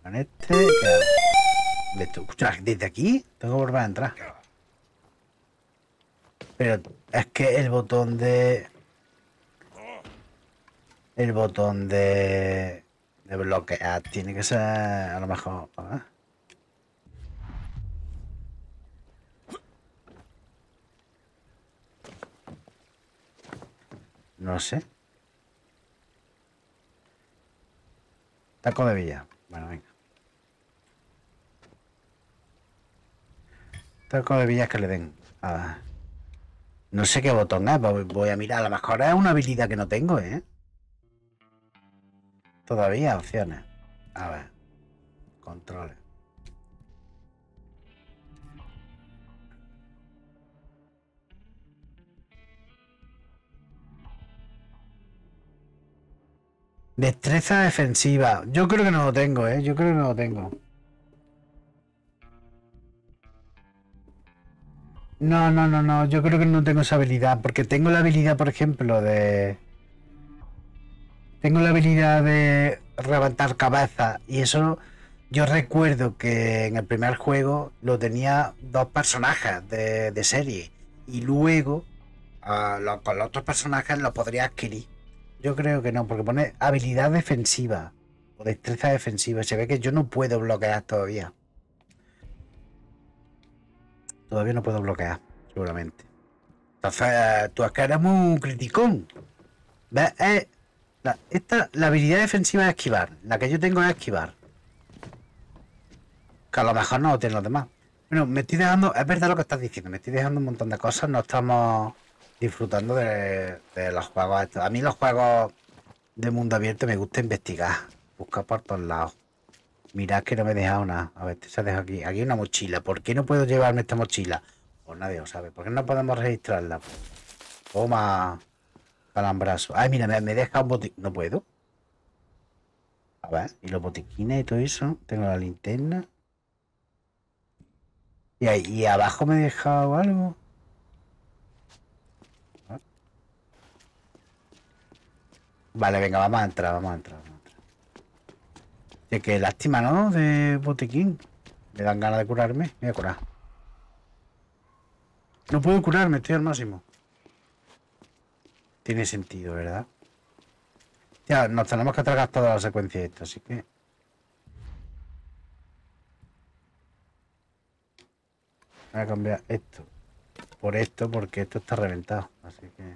Con este, ¿qué hago? Escucha, desde aquí tengo que volver a entrar. Pero es que el botón de... El botón de bloquear tiene que ser a lo mejor... ¿eh? No sé. Taco de villa. Bueno, venga. Taco de villas que le den. A ver. No sé qué botón es. Voy a mirar. A lo mejor es una habilidad que no tengo, ¿eh? Todavía opciones. A ver. Controles. Destreza defensiva. Yo creo que no lo tengo, ¿eh? Yo creo que no lo tengo. No. Yo creo que no tengo esa habilidad. Porque tengo la habilidad, por ejemplo, de... Tengo la habilidad de levantar cabeza. Y eso... Yo recuerdo que en el primer juego lo tenía dos personajes de serie. Y luego... con los otros personajes lo podría adquirir. Yo creo que no, porque pone habilidad defensiva o destreza defensiva. Se ve que yo no puedo bloquear todavía. Todavía no puedo bloquear, seguramente. Entonces, tú es que eres muy criticón. ¿Ves? La habilidad defensiva es esquivar. La que yo tengo es esquivar. Que a lo mejor no lo tienen los demás. Bueno, me estoy dejando... Es verdad lo que estás diciendo. Me estoy dejando un montón de cosas. No estamos disfrutando de los juegos estos. A mí los juegos de mundo abierto me gusta investigar. Buscar por todos lados. Mirad que no me he dejado nada. A ver, se ha dejado aquí. Aquí hay una mochila. ¿Por qué no puedo llevarme esta mochila? Pues nadie lo sabe. ¿Por qué no podemos registrarla? Toma. Calambrazo. Ay, mira, me he dejado un botiquín. No puedo. A ver, y los botiquines y todo eso. Tengo la linterna. Y ahí, y abajo me he dejado algo. Vale, venga, vamos a entrar, vamos a entrar. De qué lástima, ¿no? De botiquín. Me dan ganas de curarme. Me voy a curar. No puedo curarme, estoy al máximo. Tiene sentido, ¿verdad? Ya, nos tenemos que tragar toda la secuencia esta, así que... Voy a cambiar esto por esto, porque esto está reventado, así que...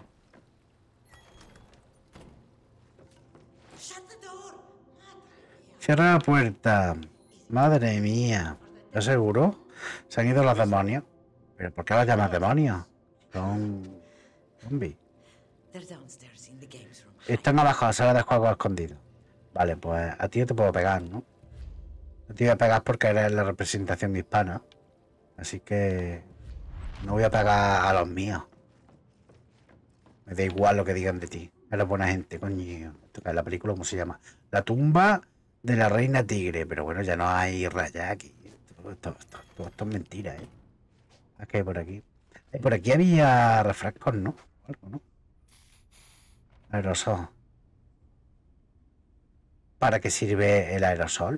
Cierra la puerta. Madre mía. ¿Estás seguro? Se han ido los demonios. ¿Pero por qué los llamas demonios? Son... zombies. Están abajo, la sala de juegos escondidos. Vale, pues a ti no te puedo pegar, ¿no? No te voy a pegar porque eres la representación hispana. Así que... no voy a pegar a los míos. Me da igual lo que digan de ti. Eres buena gente, coño. La película, ¿cómo se llama? La tumba de la reina tigre. Pero bueno, ya no hay rayas aquí. Todo esto es mentira, ¿eh? ¿Qué hay por aquí? Por aquí había refrescos, ¿no? Algo, ¿no? Aerosol. ¿Para qué sirve el aerosol?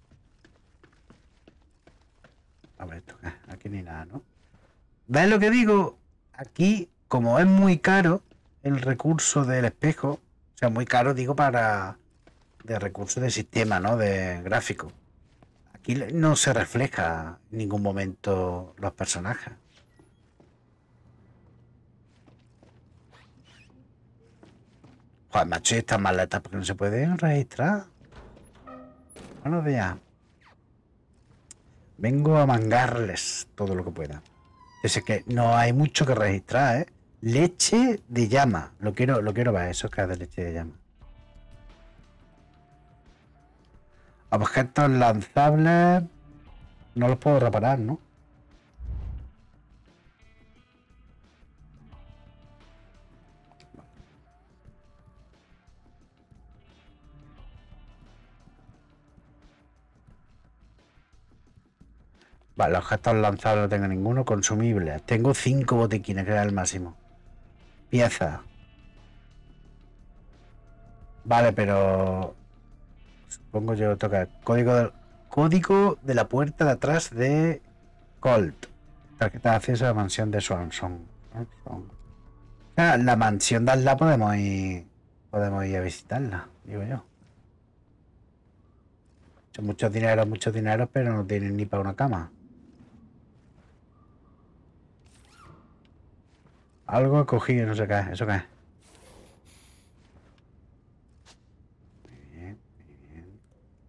A ver, esto, aquí ni nada, ¿no? ¿Ves lo que digo? Aquí, como es muy caro el recurso del espejo, o sea, muy caro, digo, para... de recursos de sistema, ¿no? De gráfico. Aquí no se refleja en ningún momento los personajes. Joder, macho, y estas maletas porque no se pueden registrar. Buenos días. Vengo a mangarles todo lo que pueda. Es que no hay mucho que registrar, ¿eh? Leche de llama. Lo quiero ver, eso es que es de leche de llama. Objetos lanzables. No los puedo reparar, ¿no? Vale, objetos lanzables no tengo ninguno. Consumibles. Tengo 5 botiquines, que era el máximo. Piezas. Vale, pero... supongo yo toca el código del... código de la puerta de atrás de Colt. Tarjeta de acceso a la mansión de Swanson. La mansión de al podemos ir a visitarla, digo yo. Son muchos dineros, pero no tienen ni para una cama. Algo he cogido, no sé qué es. ¿Eso qué es? Muy bien, muy bien.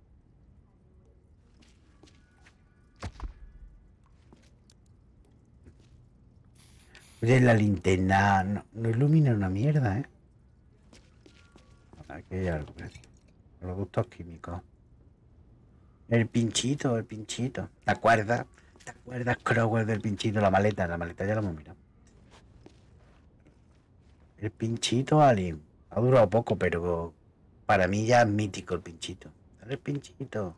Oye, la linterna no ilumina una mierda, ¿eh? Aquí hay algo, productos químicos. El pinchito. ¿Te acuerdas? ¿Te acuerdas, Crowell, del pinchito? La maleta ya la hemos mirado. El pinchito, Alien. Ha durado poco, pero para mí ya es mítico el pinchito. Dale el pinchito.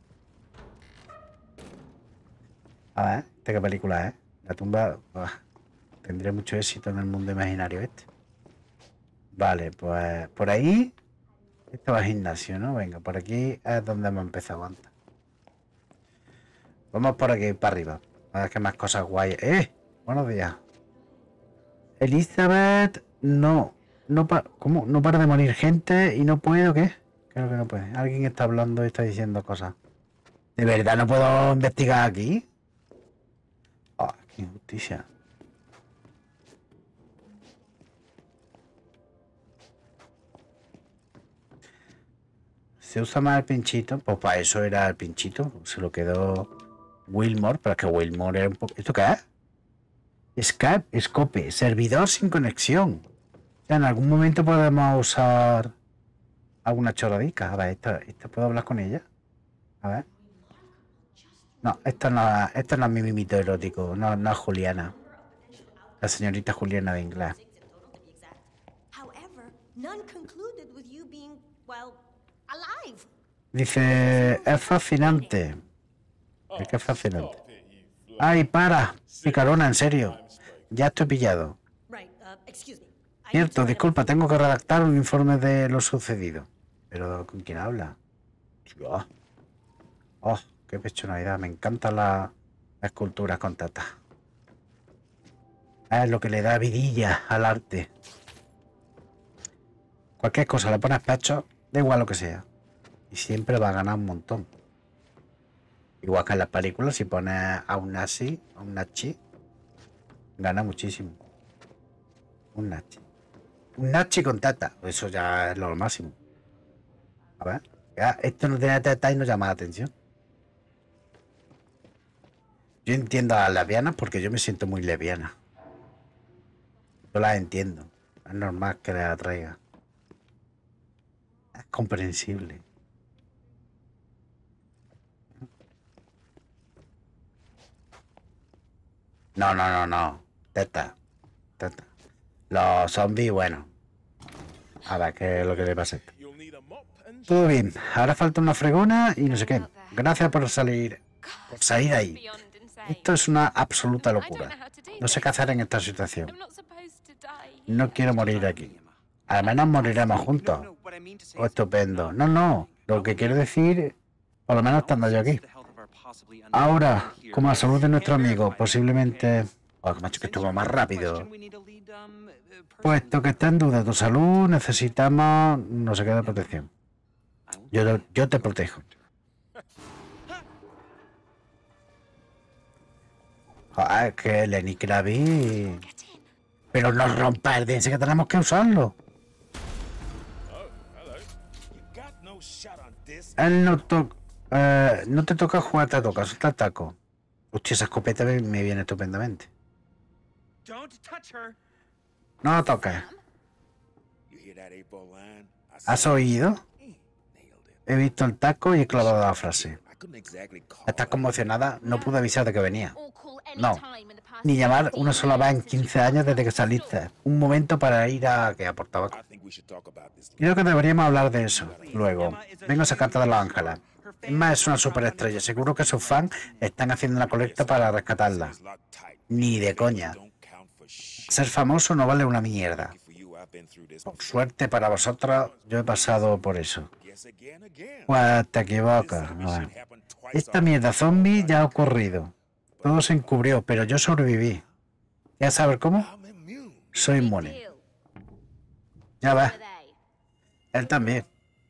A ver, ¿qué película es? La tumba... tendría mucho éxito en el mundo imaginario este. Vale, pues por ahí... Esto va al gimnasio, ¿no? Venga, por aquí es donde hemos empezado antes. Vamos por aquí, para arriba. A ver qué más cosas guay. Buenos días. Elizabeth, no. ¿Cómo? No para de morir gente y no puedo, ¿qué? Creo que no puede. Alguien está hablando y está diciendo cosas. ¿De verdad no puedo investigar aquí? Oh, qué injusticia. ¿Se usa más el pinchito? Pues para eso era el pinchito. Se lo quedó Wilmore, pero es que Wilmore era un poco... ¿Esto qué es? Scope, servidor sin conexión. O sea, en algún momento podemos usar alguna chorradica. A ver, ¿esta puedo hablar con ella? A ver. No, esta no es mi mimito erótico. No es Juliana. La señorita Juliana de inglés. Dice, es fascinante. Es que es fascinante. ¡Ay, para! Picarona, en serio. Ya estoy pillado. Cierto, disculpa, tengo que redactar un informe de lo sucedido. Pero, ¿con quién habla? Oh, qué pechonalidad. Me encantan las esculturas con tata. Es lo que le da vidilla al arte. Cualquier cosa le pones pecho, da igual lo que sea. Y siempre va a ganar un montón. Igual que en las películas, si pones a un nazi, a un nachi, gana muchísimo. Un nachi. Un nachi con tata. Eso ya es lo máximo. A ver. Ya, esto no tiene tata y no llama la atención. Yo entiendo a las lesbianas porque yo me siento muy lesbiana. Yo las entiendo. Es normal que les atraiga. Es comprensible. No. Teta. Los zombies, bueno. A ver, ¿qué es lo que le pasa a esto? Todo bien. Ahora falta una fregona y no sé qué. Gracias por salir ahí. Esto es una absoluta locura. No sé qué hacer en esta situación. No quiero morir aquí. Al menos moriremos juntos. Oh, estupendo. No. Lo que quiero decir, por lo menos estando yo aquí. Ahora, como la salud de nuestro amigo, posiblemente... Oh, macho, que estuvo más rápido. Puesto que está en duda tu salud, necesitamos no sé qué de protección. Yo te protejo. Joder, que Lenny Kravitz... Pero no romper, dice que tenemos que usarlo. Él no te toca jugar, te toca, suelta el taco. Hostia, esa escopeta me viene estupendamente. No lo toques. ¿Has oído? He visto el taco y he clavado la frase. Estás conmocionada, no pude avisar de que venía. No, ni llamar una sola vez en 15 años desde que saliste. Un momento para ir a que aportaba. Creo que deberíamos hablar de eso. Luego, vengo a sacarte de Los Ángeles. Emma es una superestrella. Seguro que sus fans están haciendo una colecta para rescatarla. Ni de coña. Ser famoso no vale una mierda. Por suerte para vosotros, yo he pasado por eso. Pues te equivocas. A ver. Esta mierda zombie ya ha ocurrido. Todo se encubrió, pero yo sobreviví. ¿Quieres saber cómo? Soy inmune. Ya ves. Él también.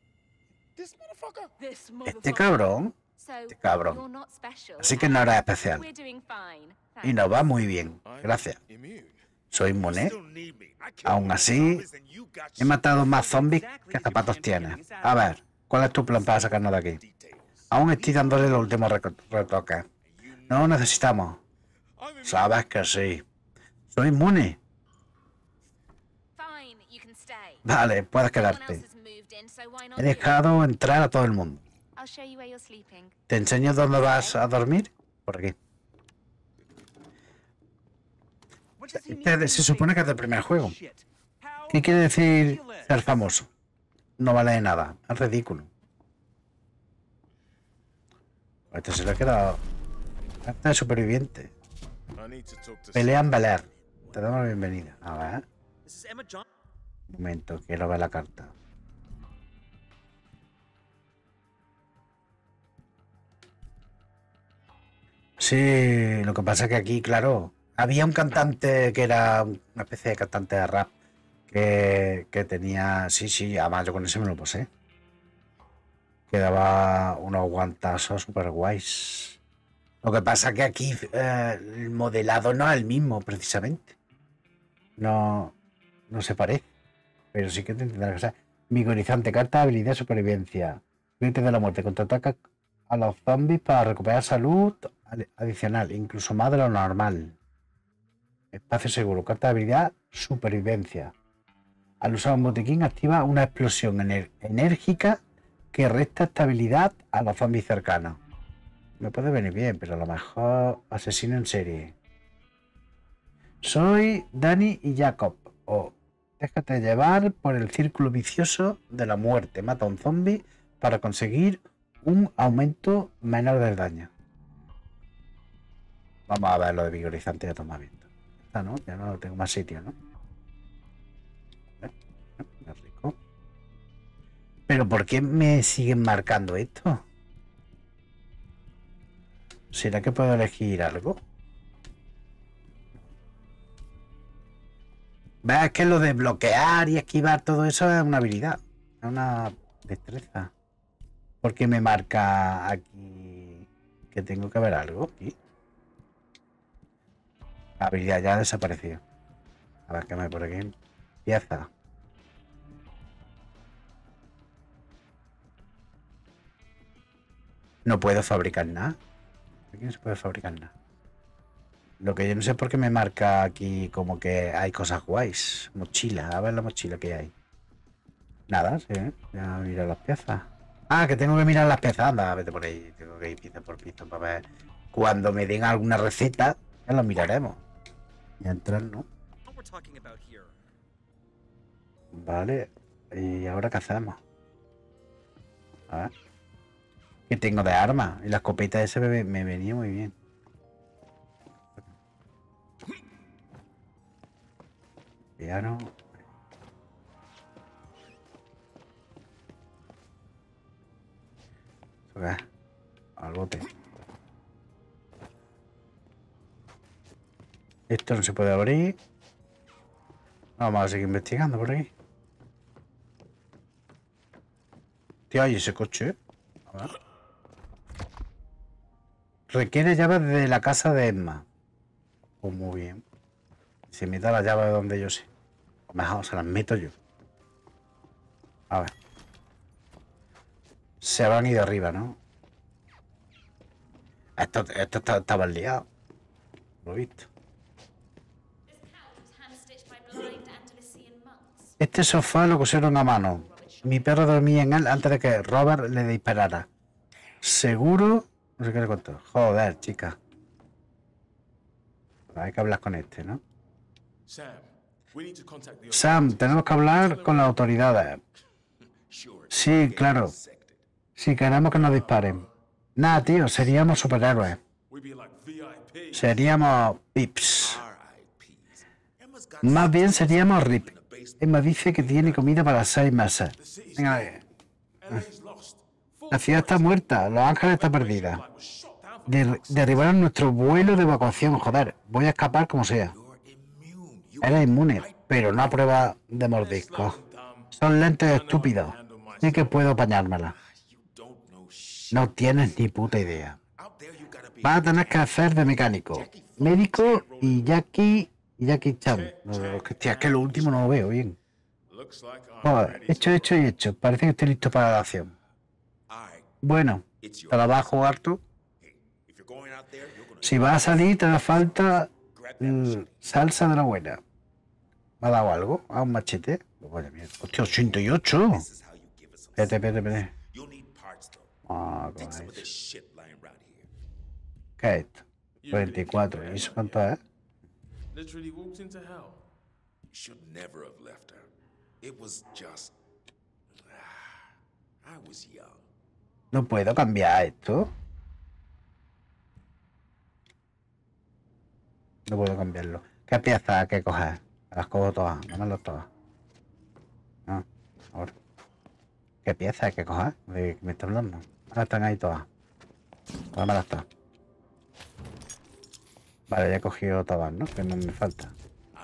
Este cabrón. Este cabrón. Así que no era especial. Y nos va muy bien. Gracias. Soy inmune. Aún así, he matado más zombies que zapatos tienes. A ver, ¿cuál es tu plan para sacarnos de aquí? Aún estoy dándole los últimos retoques. No lo necesitamos. Sabes que sí. Soy inmune. Vale, puedes quedarte. He dejado entrar a todo el mundo. ¿Te enseño dónde vas a dormir? Por aquí. Se supone que es del primer juego. ¿Qué quiere decir ser famoso? No vale de nada. Es ridículo. Este se le ha quedado. Carta de superviviente. Pelea en Bel Air. Te damos la bienvenida. A ver. Un momento, quiero ver la carta. Sí, lo que pasa es que aquí, claro, había un cantante que era una especie de cantante de rap que tenía, sí, además yo con ese me lo pasé. Que daba unos guantazos super guays. Lo que pasa es que aquí el modelado no es el mismo, precisamente. No se parece. Pero sí que te tendrá que ser. Vigorizante, carta de habilidad de supervivencia. Grite de la muerte, contraataca a los zombies para recuperar salud adicional, incluso más de lo normal. Espacio seguro, carta de habilidad, supervivencia. Al usar un botiquín activa una explosión enérgica que resta estabilidad a los zombies cercanos. Me puede venir bien, pero a lo mejor asesino en serie. Soy Dani y Jacob. Déjate llevar por el círculo vicioso de la muerte. Mata a un zombie para conseguir un aumento menor del daño. Vamos a ver lo de vigorizante de tomamiento. ¿No? Ya no tengo más sitio, ¿no? Es rico. ¿Pero por qué me siguen marcando esto? ¿Será que puedo elegir algo? ¿Ves que lo de bloquear y esquivar todo eso es una habilidad? Es una destreza. ¿Por qué me marca aquí que tengo que ver algo aquí? La habilidad ya ha desaparecido. A ver qué me por aquí. Pieza. No puedo fabricar nada. Aquí no se puede fabricar nada. Lo que yo no sé por qué me marca aquí como que hay cosas guays. Mochila. A ver la mochila que hay. Nada, sí. Ya mira las piezas. Ah, que tengo que mirar las piezas. Anda, vete por ahí. Tengo que ir pieza por pieza para ver. Cuando me den alguna receta, ya lo miraremos. Y entrar, ¿no? Vale. ¿Y ahora qué hacemos? A ver. ¿Qué tengo de arma? Y la escopeta ese me venía muy bien. Piano. Al bote. Esto no se puede abrir. Vamos a seguir investigando por aquí. Tío, ¿y ese coche? A ver. Requiere llaves de la casa de Emma. Pues muy bien. Si me da la llave de donde yo sé. O mejor, se las meto yo. A ver. Se van ido arriba, ¿no? Esto estaba liado. Lo he visto. Este sofá lo cosieron a mano. Mi perro dormía en él antes de que Robert le disparara. Seguro. No sé qué le contó. Joder, chica. Hay que hablar con este, ¿no? Sam, tenemos que hablar con las autoridades. Sí, claro. Si queremos que nos disparen. Nada, tío, seríamos superhéroes. Seríamos pips. Más bien seríamos RIP. Emma dice que tiene comida para 6 meses. Venga, La ciudad está muerta. Los Ángeles está perdida. Derribaron nuestro vuelo de evacuación. Joder, voy a escapar como sea. Eres inmune, pero no a prueba de mordisco. Son lentes estúpidos. Sé que puedo apañármela. No tienes ni puta idea. Vas a tener que hacer de mecánico, médico y Jackie Chan. Hostia, es que lo último no lo veo bien. Joder, hecho y hecho. Parece que estoy listo para la acción. Bueno, ¿te la vas a jugar tú? Si vas a salir, te da falta salsa de la buena. ¿Me ha dado algo? ¿A un machete? Vaya mierda. Hostia, 88. Espérate. Ah, ¿qué es esto? 44. ¿Y eso cuánto es? No puedo cambiar esto. No puedo cambiarlo. ¿Qué piezas hay que coger? Las cojo todas. Dámelas todas. Ah, ahora. ¿Qué piezas hay que coger? ¿De qué me está hablando? Ah, están ahí todas. Dámelas todas. Vale, ya he cogido todas, ¿no? Que no me falta.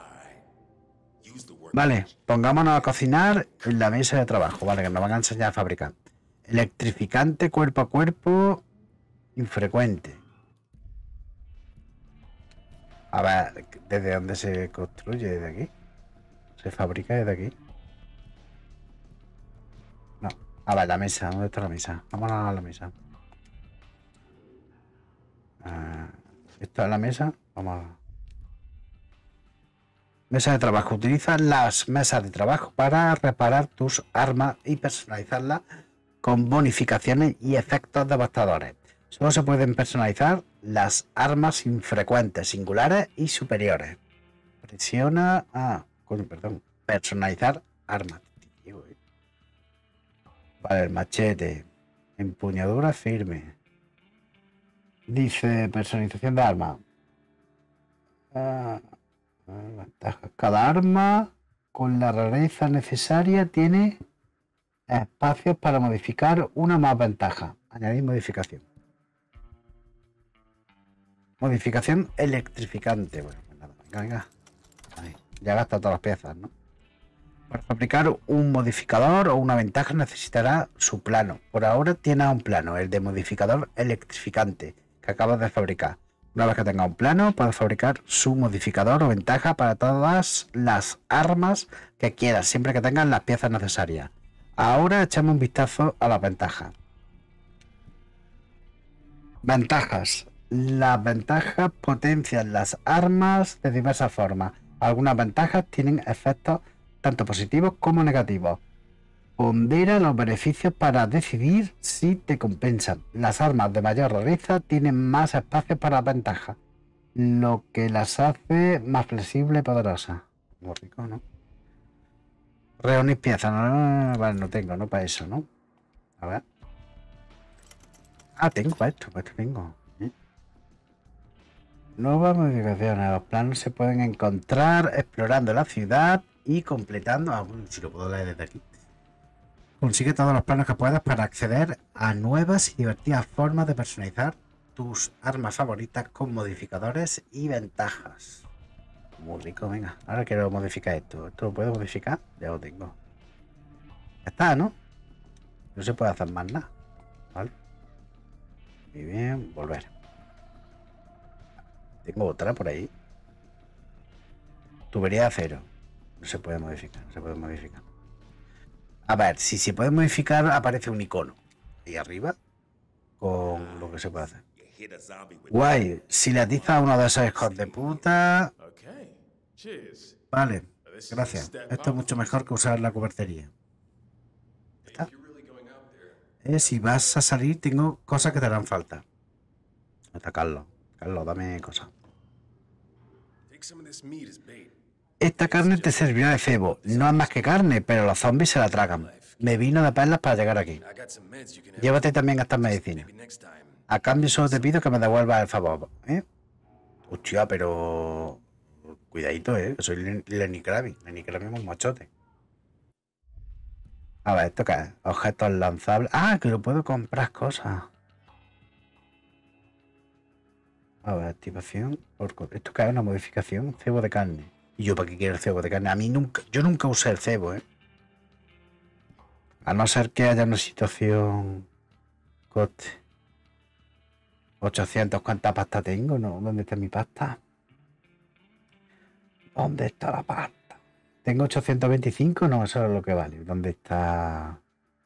Vale, pongámonos a cocinar en la mesa de trabajo. Vale, que nos van a enseñar a fabricar. Electrificante cuerpo a cuerpo infrecuente. A ver, ¿desde dónde se construye? ¿Desde aquí? ¿Se fabrica desde aquí? No. A ver, la mesa. ¿Dónde está la mesa? Vámonos a la mesa. ¿Esto es la mesa? Vamos a... Mesa de trabajo. Utiliza las mesas de trabajo para reparar tus armas y personalizarlas con bonificaciones y efectos devastadores. Solo se pueden personalizar las armas infrecuentes, singulares y superiores. Presiona... perdón. Personalizar armas. Vale, el machete. Empuñadura firme. Dice personalización de armas. Ventajas. Cada arma con la rareza necesaria tiene espacios para modificar una más ventaja. Añadir modificación. Modificación electrificante. Bueno, pues nada, venga. Ahí. Ya gasta todas las piezas, ¿no? Para fabricar un modificador o una ventaja necesitará su plano. Por ahora tiene un plano, el de modificador electrificante, que acabas de fabricar. Una vez que tenga un plano, puedes fabricar su modificador o ventaja para todas las armas que quieras, siempre que tengan las piezas necesarias. Ahora echamos un vistazo a las ventajas. Ventajas. Las ventajas potencian las armas de diversas formas. Algunas ventajas tienen efectos tanto positivos como negativos. Pondera los beneficios para decidir si te compensan. Las armas de mayor rareza tienen más espacio para ventajas, lo que las hace más flexibles y poderosas. Muy rico, ¿no? Reunir piezas. Vale, no tengo, no para eso, ¿no? A ver. Tengo para esto tengo. Nuevas modificaciones. Los planos se pueden encontrar explorando la ciudad y completando. Bueno, si lo puedo leer desde aquí. Consigue todos los planos que puedas para acceder a nuevas y divertidas formas de personalizar tus armas favoritas con modificadores y ventajas. Muy rico, venga. Ahora quiero modificar esto. ¿Esto lo puedo modificar? Ya lo tengo. Ya está, ¿no? No se puede hacer más nada. Vale. Muy bien, volver. Tengo otra por ahí. Tubería de acero. No se puede modificar, no se puede modificar. A ver, si se puede modificar, aparece un icono ahí arriba con lo que se puede hacer. Guay, si le atizas a uno de esos hijos de puta. Vale, gracias. Esto es mucho mejor que usar la cubertería. ¿Está? Si vas a salir, tengo cosas que te harán falta. Está Carlos. Carlos, dame cosas. Esta carne te servirá de cebo. No es más que carne, pero los zombies se la tragan. Me vino de perlas para llegar aquí. Llévate también estas medicinas. A cambio solo te pido que me devuelvas el favor, ¿eh? Hostia, pero... Cuidadito, ¿eh? Soy Lenny Kravitz. Lenny Kravitz es un machote. A ver, ¿esto qué es? Objetos lanzables. Ah, que lo puedo comprar cosas. A ver, activación. ¿Esto qué es? Una modificación. Cebo de carne. ¿Y yo para qué quiero el cebo de carne? A mí nunca. Yo nunca usé el cebo, ¿eh? A no ser que haya una situación. Coste. 800. ¿Cuánta pasta tengo? No, ¿dónde está mi pasta? ¿Dónde está la pasta? ¿Tengo 825? No, eso es lo que vale. ¿Dónde está?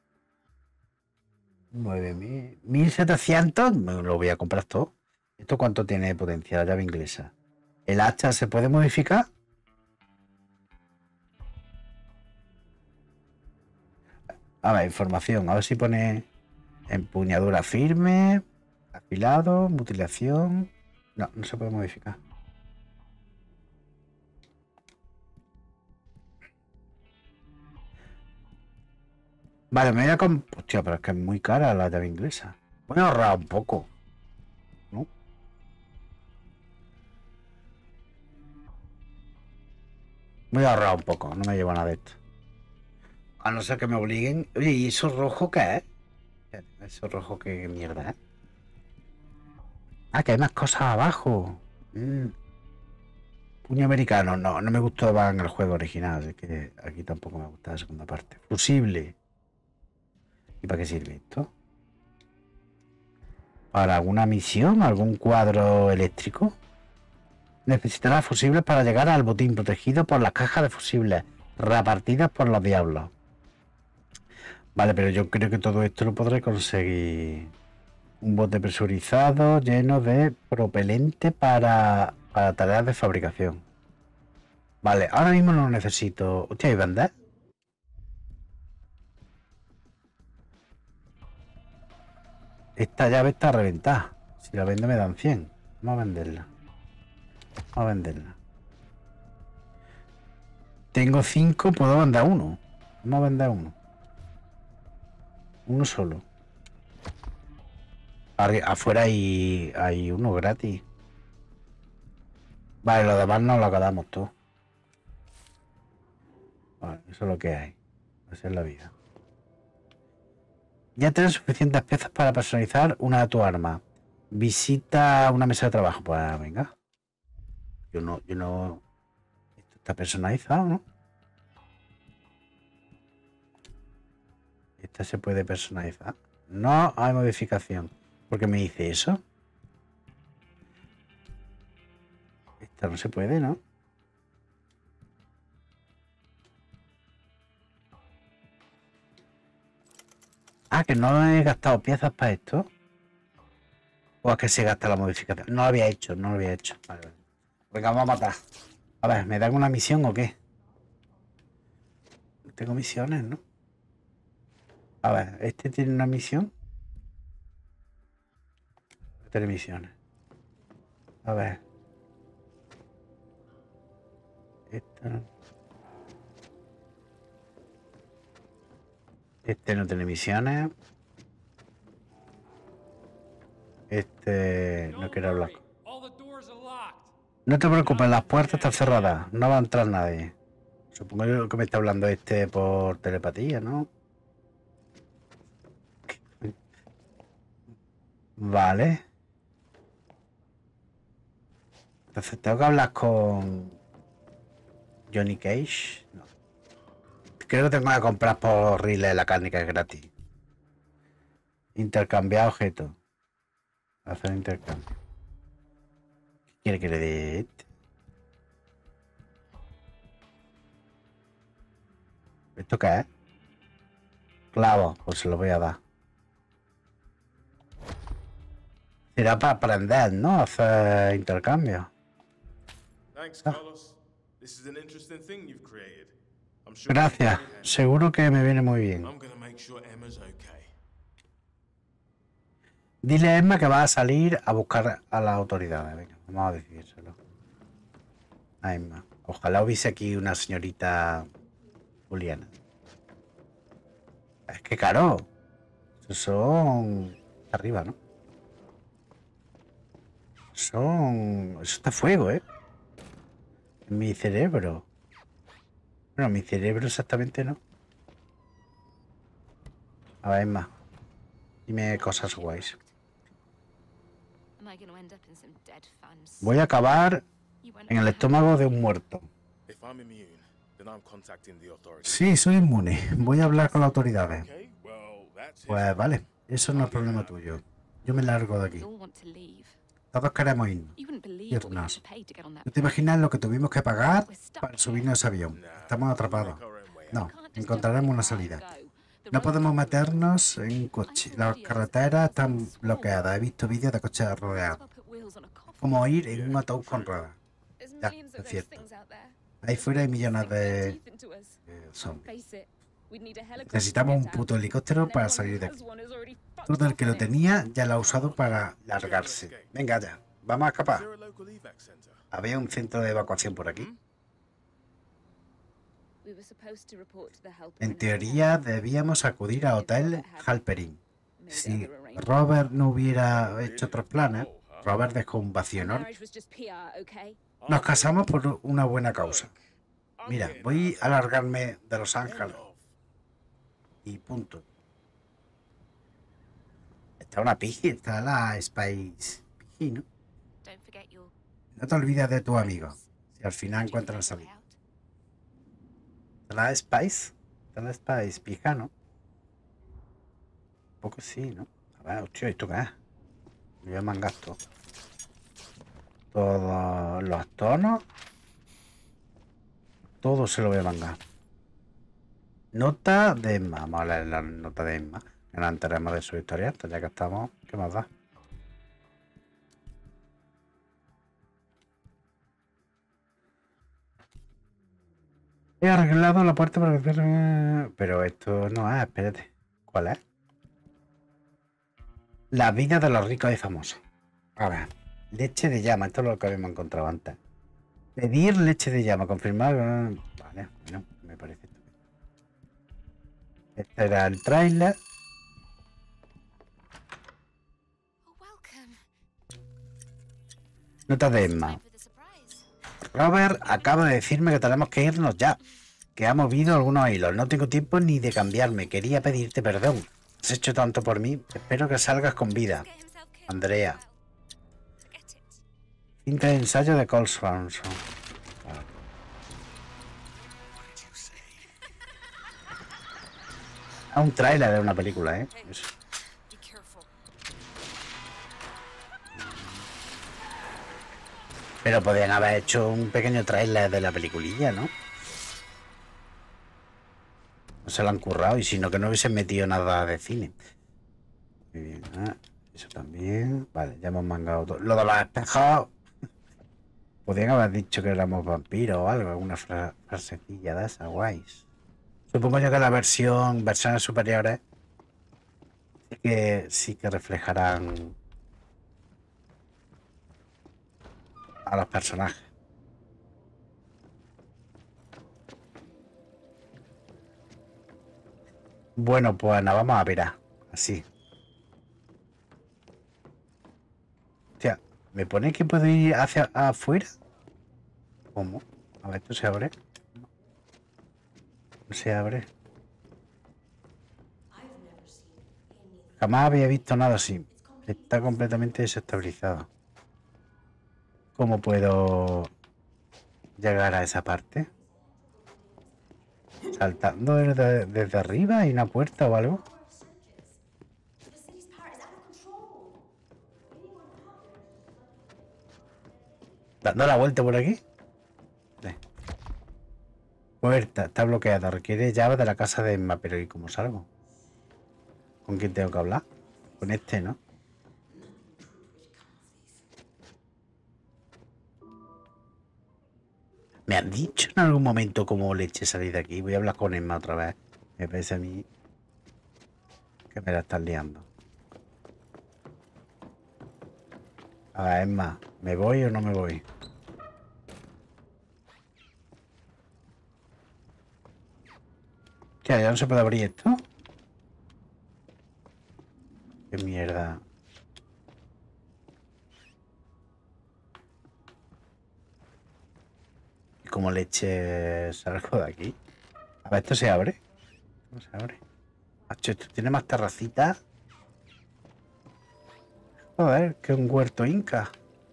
9.000. 1.700. Me lo voy a comprar todo. ¿Esto cuánto tiene de potencia? La llave inglesa. ¿El hacha se puede modificar? A ver, información. A ver si pone empuñadura firme, afilado, mutilación. No, no se puede modificar. Vale, me voy a hostia, pero es que es muy cara la llave inglesa. Voy a ahorrar un poco, ¿no? Voy a ahorrar un poco, no me llevo nada de esto. A no ser que me obliguen. Oye, ¿y eso rojo qué es? Eso rojo qué mierda es. Ah, que hay más cosas abajo. Puño americano, no, no me gustó en el juego original, así que aquí tampoco me gusta la segunda parte. Fusible. ¿Y para qué sirve esto? ¿Para alguna misión? ¿Algún cuadro eléctrico? Necesitará fusibles para llegar al botín protegido por las cajas de fusibles repartidas por los diablos. Vale, pero yo creo que todo esto lo podré conseguir. Un bote presurizado lleno de propelente para tareas de fabricación. Vale, ahora mismo no lo necesito. Hostia, ¿y vender? Esta llave está reventada. Si la vendo me dan 100. Vamos a venderla. Vamos a venderla. Tengo 5, puedo vender uno. Vamos a vender uno. Uno solo. Afuera hay uno gratis. Vale, los demás nos lo quedamos todos. Vale, eso es lo que hay. Esa es la vida. Ya tienes suficientes piezas para personalizar una de tu arma. Visita una mesa de trabajo. Pues venga. Yo no. Esto está personalizado, ¿no? Esta se puede personalizar. No hay modificación. ¿Por qué me dice eso? Esta no se puede, ¿no? Ah, que no he gastado piezas para esto. ¿O es que se gasta la modificación? No lo había hecho, no lo había hecho. Vale, vale. Venga, vamos a matar. A ver, ¿me dan una misión o qué? Tengo misiones, ¿no? A ver, ¿este tiene una misión? Tiene misiones. A ver. Esta. Este no tiene misiones. Este no quiere hablar. No te preocupes, las puertas están cerradas. No va a entrar nadie. Supongo que me está hablando este por telepatía, ¿no? Vale. Entonces tengo que hablar con Johnny Cage. No. Creo que tengo que comprar por Rile la carne que es gratis. Intercambiar objetos. Hacer intercambio. ¿Qué quiere que le dé este? ¿Esto qué es? Clavo, pues se lo voy a dar. Será para aprender, ¿no? Hacer intercambio. Gracias, seguro que me viene muy bien. Dile a Emma que va a salir a buscar a las autoridades. Venga, vamos a decírselo. A Emma. Ojalá hubiese aquí una señorita Juliana. Es que caro. Esos son arriba, ¿no? Son... Eso está a fuego, ¿eh? En mi cerebro. Bueno, mi cerebro exactamente no. A ver, Emma. Dime cosas guays. Voy a acabar en el estómago de un muerto. Sí, soy inmune. Voy a hablar con las autoridades. Pues vale, eso no es problema tuyo. Yo me largo de aquí. Todos queremos irnos. ¿No te imaginas lo que tuvimos que pagar para subirnos a ese avión? Estamos atrapados. No, encontraremos una salida. No podemos meternos en un coche. Las carreteras están bloqueadas. He visto vídeos de coches rodeados. Como ir en un ataúd con ruedas. Ya, es cierto. Ahí fuera hay millones de zombies. Necesitamos un puto helicóptero para salir de aquí. Todo el que lo tenía ya lo ha usado para largarse. Venga ya, vamos a escapar. ¿Había un centro de evacuación por aquí? En teoría debíamos acudir a Hotel Halperin. Si Robert no hubiera hecho otros planes, Robert dejó un vacío enorme. Nos casamos por una buena causa. Mira, voy a largarme de Los Ángeles. Y punto. Está una Piggy, está la Spice Piggy, ¿no? No te olvides de tu amigo. Si al final encuentran salida. ¿Está la Spice? Está la Spice Pija, ¿no? Un poco sí, ¿no? A ver, hostia, ¿esto qué es? Me voy a mangar todo. Todos los tonos. Todo se lo voy a mangar. Nota de Emma. Vamos a leer la nota de Emma. Que nos enteremos de su historia. Ya que estamos. ¿Qué más da? He arreglado la puerta para que cierre. Pero esto no es. Espérate. ¿Cuál es? La vida de los ricos y famosos. A ver. Leche de llama. Esto es lo que habíamos encontrado antes. Pedir leche de llama. Confirmar. Vale. Bueno, me parece estupendo. Este era el tráiler. Nota de Emma. Robert acaba de decirme que tenemos que irnos ya. Que ha movido algunos hilos. No tengo tiempo ni de cambiarme. Quería pedirte perdón. Has hecho tanto por mí. Espero que salgas con vida. Andrea. Cinta de ensayo de Cole Swanson. Ah, un tráiler de una película, ¿eh? Eso. Pero podrían haber hecho un pequeño tráiler de la peliculilla, ¿no? No se lo han currado y si no que no hubiesen metido nada de cine. Muy bien, eso también. Vale, ya hemos mangado todo. Lo de los espejos. Podrían haber dicho que éramos vampiros o algo, alguna frasecilla de esas guays. Supongo yo que la versiones superiores sí que reflejarán a los personajes. Bueno, pues nada, vamos a ver. Así. Hostia, ¿me pone que puedo ir hacia afuera? ¿Cómo? A ver, ¿esto se abre? No se abre. Jamás había visto nada así. Está completamente desestabilizado. ¿Cómo puedo llegar a esa parte? ¿Saltando desde arriba? ¿Hay una puerta o algo? ¿Dando la vuelta por aquí? Sí. Puerta, está bloqueada. Requiere llave de la casa de Emma. Pero ¿y cómo salgo? ¿Con quién tengo que hablar? Con este, ¿no? ¿Me han dicho en algún momento cómo leche salir de aquí? Voy a hablar con Emma otra vez. Me parece a mí que me la están liando. A ver, Emma, ¿me voy o no me voy? ¿Qué? ¿Ya no se puede abrir esto? ¿Qué mierda? ¿Y cómo leche salgo de aquí? A ver, ¿esto se abre? ¿Cómo se abre? Macho, esto tiene más terracitas. Joder, que un huerto inca.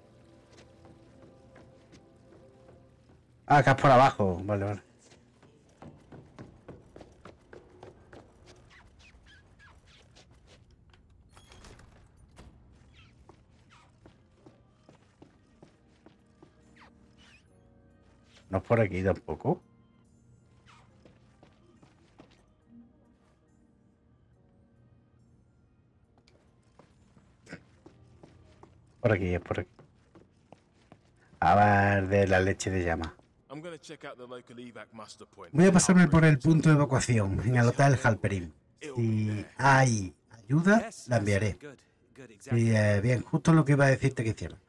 Ah, que es por abajo. Vale, vale. No es por aquí tampoco. Por aquí, es por aquí. A ver, de la leche de llama. Voy a pasarme por el punto de evacuación en el Hotel Halperin. Si hay ayuda, la enviaré. Sí, bien, justo lo que iba a decirte que hiciera.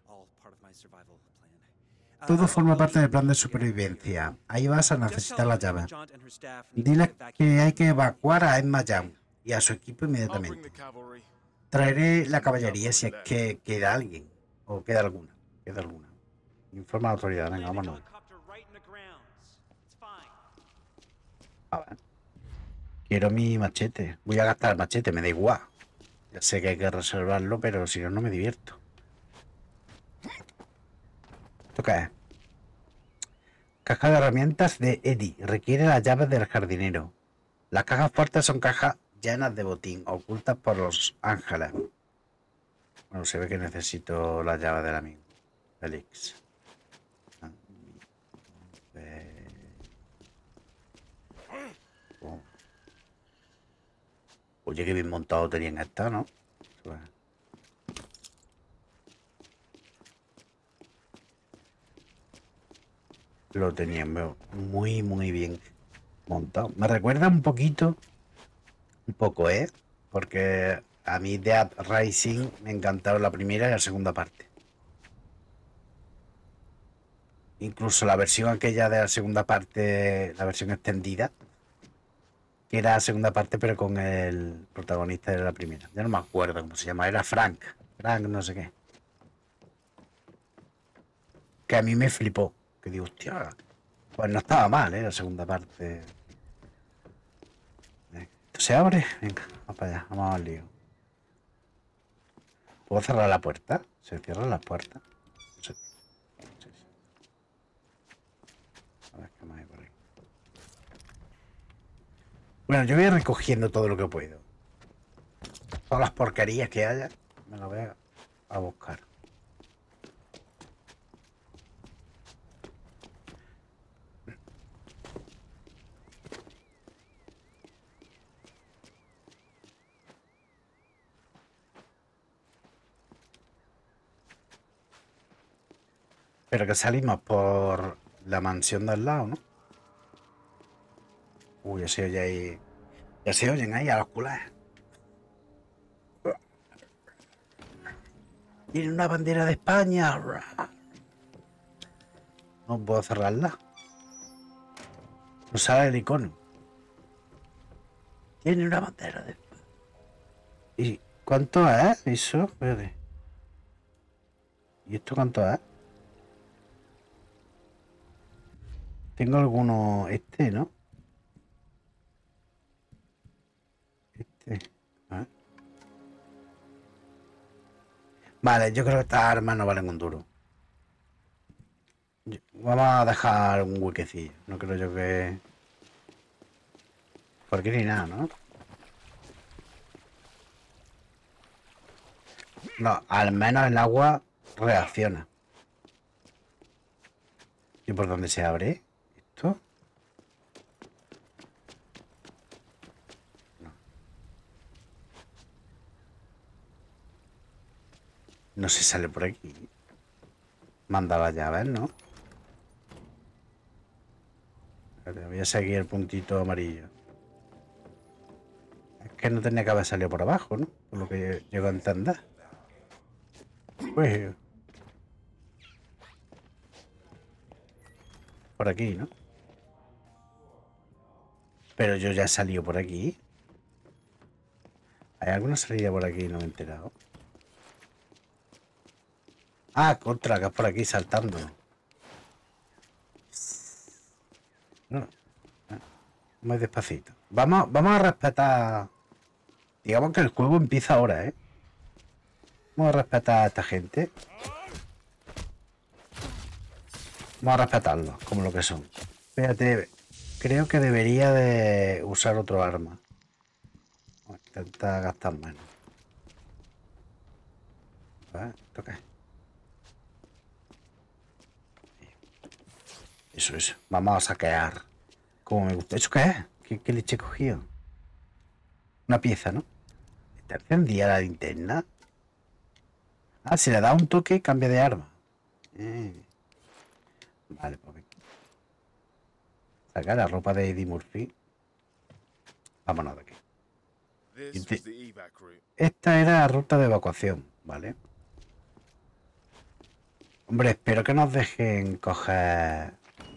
Todo forma parte del plan de supervivencia. Ahí vas a necesitar la llave. Dile que hay que evacuar a Emma Young y a su equipo inmediatamente. Traeré la caballería si es que queda alguien. O queda alguna. Queda alguna. Informa a la autoridad. Venga, vámonos. A ver. Quiero mi machete. Voy a gastar el machete, me da igual. Ya sé que hay que reservarlo, pero si no, no me divierto. ¿Esto qué es? Caja de herramientas de Eddie. Requiere las llaves del jardinero. Las cajas fuertes son cajas llenas de botín, ocultas por los ángeles. Bueno, se ve que necesito las llaves del amigo. Félix. Oye, que bien montado tenían esta, ¿no? Lo tenían muy, muy bien montado. Me recuerda un poquito, porque a mí Dead Rising me encantaron la primera y la segunda parte. Incluso la versión aquella de la segunda parte, la versión extendida, que era la segunda parte pero con el protagonista de la primera. Ya no me acuerdo cómo se llama, era Frank no sé qué. Que a mí me flipó, que digo, hostia, pues no estaba mal, la segunda parte. ¿Esto se abre? Venga, vamos para allá, vamos al lío. ¿Puedo cerrar la puerta? ¿Se cierran las puertas? No sé. Sí. A ver qué más hay por ahí. Bueno, yo voy recogiendo todo lo que puedo. Todas las porquerías que haya, me las voy a buscar. Pero que salimos por la mansión de al lado, ¿no? Uy, ya se oye ahí. Ya se oyen ahí a los culés. Tiene una bandera de España. No puedo cerrarla. No sale el icono. Tiene una bandera de España. ¿Y cuánto es eso? Espérate. ¿Y esto cuánto es? Tengo alguno. Este, ¿no? Este. A ver. Vale, yo creo que estas armas no valen un duro. Vamos a dejar un huequecillo. No creo yo que... Por aquí ni nada, ¿no? No, al menos el agua reacciona. ¿Y por dónde se abre esto? No. No se sale por aquí. Manda las llaves, ¿no? Voy a seguir el puntito amarillo. Es que no tenía que haber salido por abajo, ¿no? Por lo que llego a entender. Pues... Por aquí, ¿no? Pero yo ya he salido por aquí. ¿Hay alguna salida por aquí? No me he enterado. Ah, contra, que es por aquí saltando. No, muy despacito. Vamos a respetar Digamos que el juego empieza ahora, ¿eh? Vamos a respetar a esta gente. Vamos a respetarlos como lo que son. Espérate, creo que debería de usar otro arma. Vamos a intentar gastar menos. A ver, ¿esto qué es? Eso. Vamos a saquear. Como me gusta. ¿Eso qué es? ¿Qué leche he cogido? Una pieza, ¿no? ¿Está encendida la linterna? Ah, si le da un toque, cambia de arma. Vale, pues venga. Sacar la ropa de Eddie Murphy. Vámonos de aquí. Esta era la ruta de evacuación, ¿vale? Hombre, espero que nos dejen coger...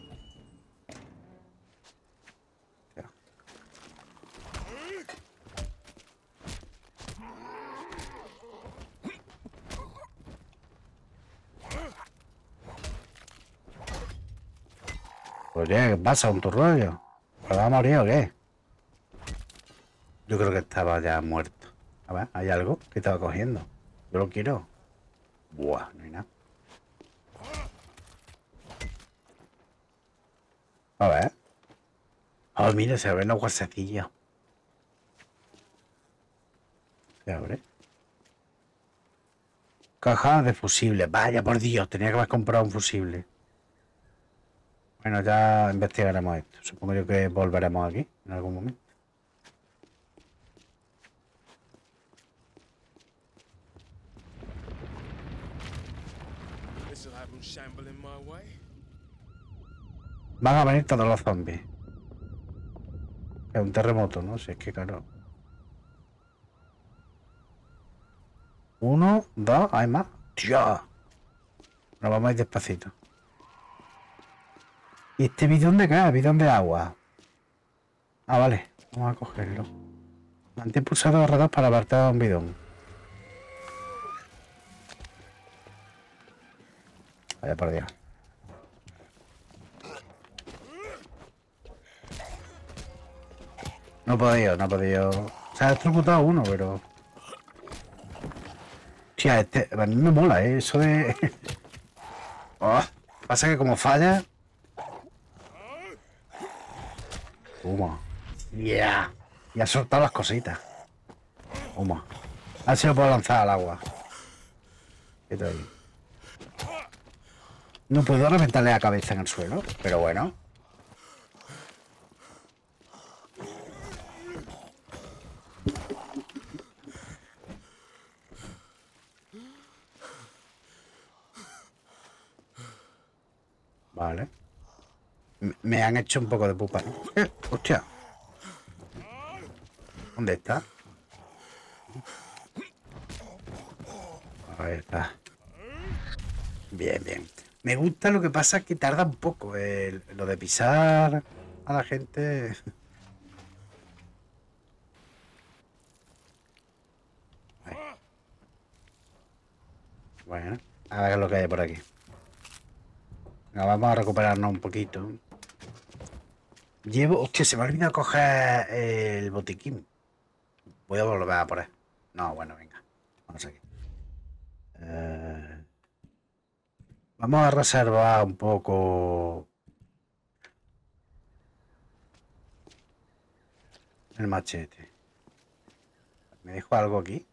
Oye, ¿qué pasa con tu rollo? ¿Te va a morir o qué? Yo creo que estaba ya muerto. A ver, ¿hay algo que estaba cogiendo? Yo lo quiero. Buah, no hay nada. A ver. Oh, mira, se abre la huesecilla. Se abre. Caja de fusibles. Vaya, por Dios, tenía que haber comprado un fusible. Bueno, ya investigaremos esto. Supongo yo que volveremos aquí en algún momento. Van a venir todos los zombies. Es un terremoto, ¿no? Si es que claro. 1, 2, hay más. ¡Tío! Nos vamos a ir despacito. ¿Y este bidón de qué? Bidón de agua. Ah, vale. Vamos a cogerlo. Mantén pulsado R2 para apartar un bidón. Vaya por Dios. No he podido. Se ha electrocutado uno, pero... Tía, a mí me mola, ¿eh? Eso de... Oh, pasa que como falla... Toma. Yeah. Y ha soltado las cositas. Toma. A ver si lo puedo lanzar al agua. Quieto ahí. No puedo reventarle la cabeza en el suelo, pero bueno. Vale. Me han hecho un poco de pupa, ¿no? Hostia. ¿Dónde está? Ahí está. Bien. Me gusta, lo que pasa es que tarda un poco. Lo de pisar a la gente. Ahí. Bueno, a ver lo que hay por aquí. Venga, vamos a recuperarnos un poquito. Hostia, se me ha olvidado coger el botiquín. Voy a volver a por él. No, bueno, venga. Vamos aquí. Vamos a reservar un poco el machete. ¿Me dejo algo aquí?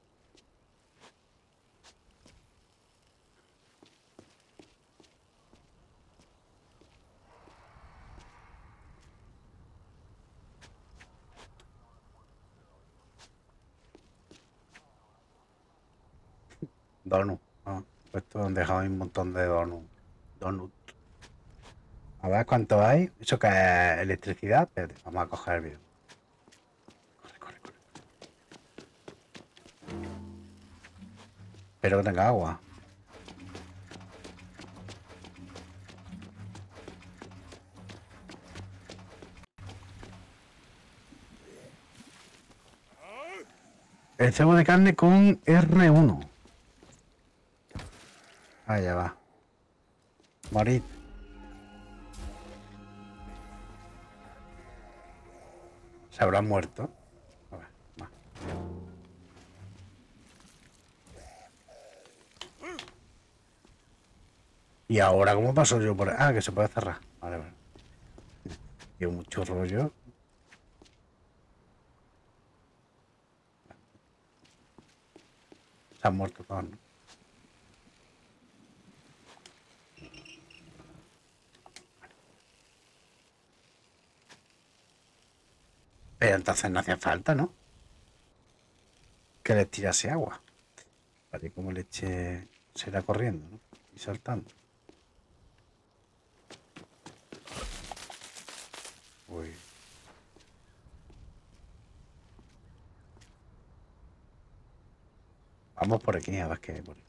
Donut. Ah, esto han dejado ahí un montón de donut. A ver cuánto hay. ¿Eso que es electricidad? Espérate, vamos a coger el vídeo. Corre. Espero que tenga agua. El cebo de carne con R1. Allá va. Morir. Se habrán muerto. A ver, va. ¿Y ahora cómo paso yo por...? Ah, que se puede cerrar. Vale, vale. Tiene mucho rollo. Se han muerto todos, ¿no? Pero entonces no hacía falta, ¿no? Que les tirase agua. Vale, como leche se irá corriendo, ¿no? Y saltando. Uy. Vamos por aquí, a ver qué hay por aquí.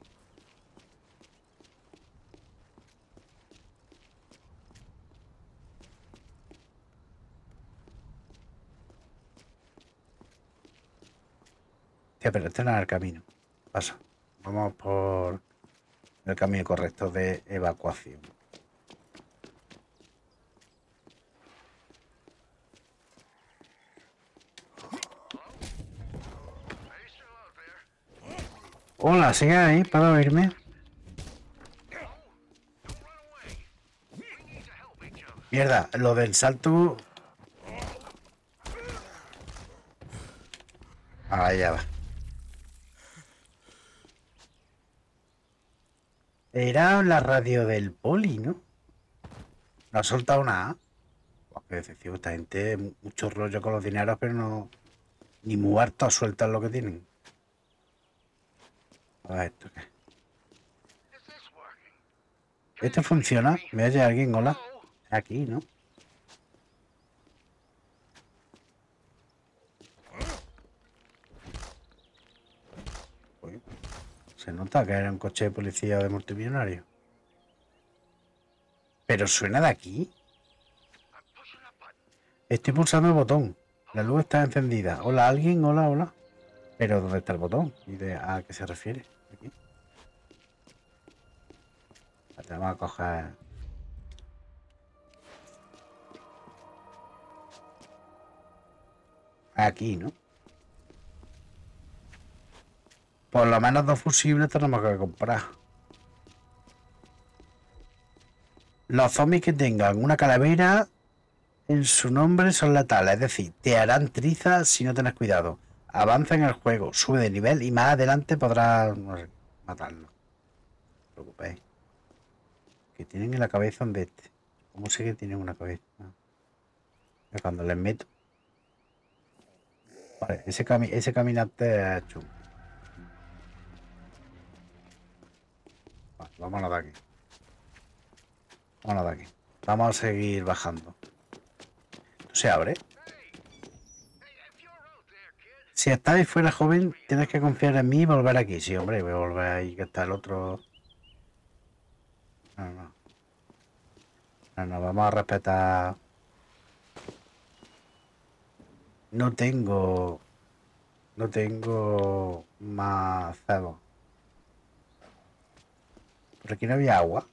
Tía, pero este no es el camino. Pasa. Vamos por el camino correcto de evacuación. Hola, ¿sigue ahí para oírme? Mierda, lo del salto... Ah, ya va. Era la radio del poli, ¿no? No ha soltado nada. Buah, qué decepción, esta gente, mucho rollo con los dineros, pero no... Ni muertos sueltan lo que tienen. A ver, ¿esto qué? ¿Esto funciona? ¿Me oye alguien? Hola. Aquí, ¿no? Uy, se nota que era un coche de policía de multimillonario. Pero suena de aquí. Estoy pulsando el botón. La luz está encendida. Hola, alguien. Hola, hola. Pero ¿dónde está el botón? ¿Y a qué se refiere? Aquí. Vamos a coger... Aquí, ¿no? Por lo menos 2 fusibles tenemos que comprar. Los zombies que tengan una calavera en su nombre son letales, es decir, te harán trizas si no tienes cuidado. Avanza en el juego, sube de nivel y más adelante podrás, no sé, matarlo. No os preocupéis. Que tienen en la cabeza un este. ¿Cómo sé que tienen una cabeza? Cuando les meto. Vale, ese caminante es chungo. Vale, vámonos de aquí. Vámonos de aquí. Vamos a seguir bajando. ¿Esto se abre? Si estáis fuera, joven, tienes que confiar en mí y volver aquí. Sí, hombre, voy a volver ahí que está el otro. No, no. No, no, vamos a respetar. No tengo. No tengo más cebo. Por aquí no había agua.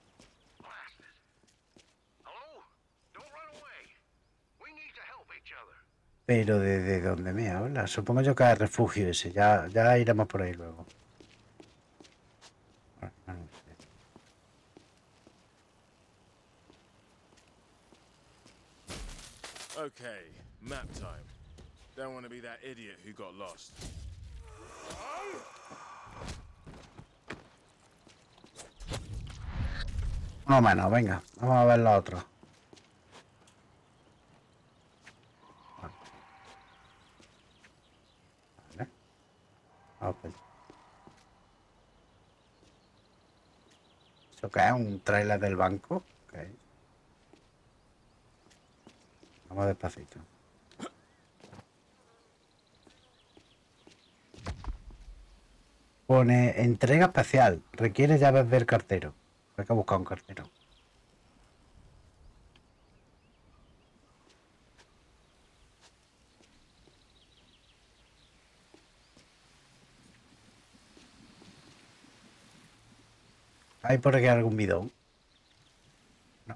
Pero ¿desde dónde me habla? Supongo yo que hay refugio ese. Ya iremos por ahí luego. No sé. Okay, map time. Don't want to be that idiot who got lost. No menos, venga. Vamos a ver la otra. Vale. Vamos pues. ¿Eso qué es? ¿Un trailer del banco? Okay. Vamos despacito. Pone entrega especial. Requiere llaves del cartero. Hay que buscar un cartero. ¿Hay por aquí algún bidón? No.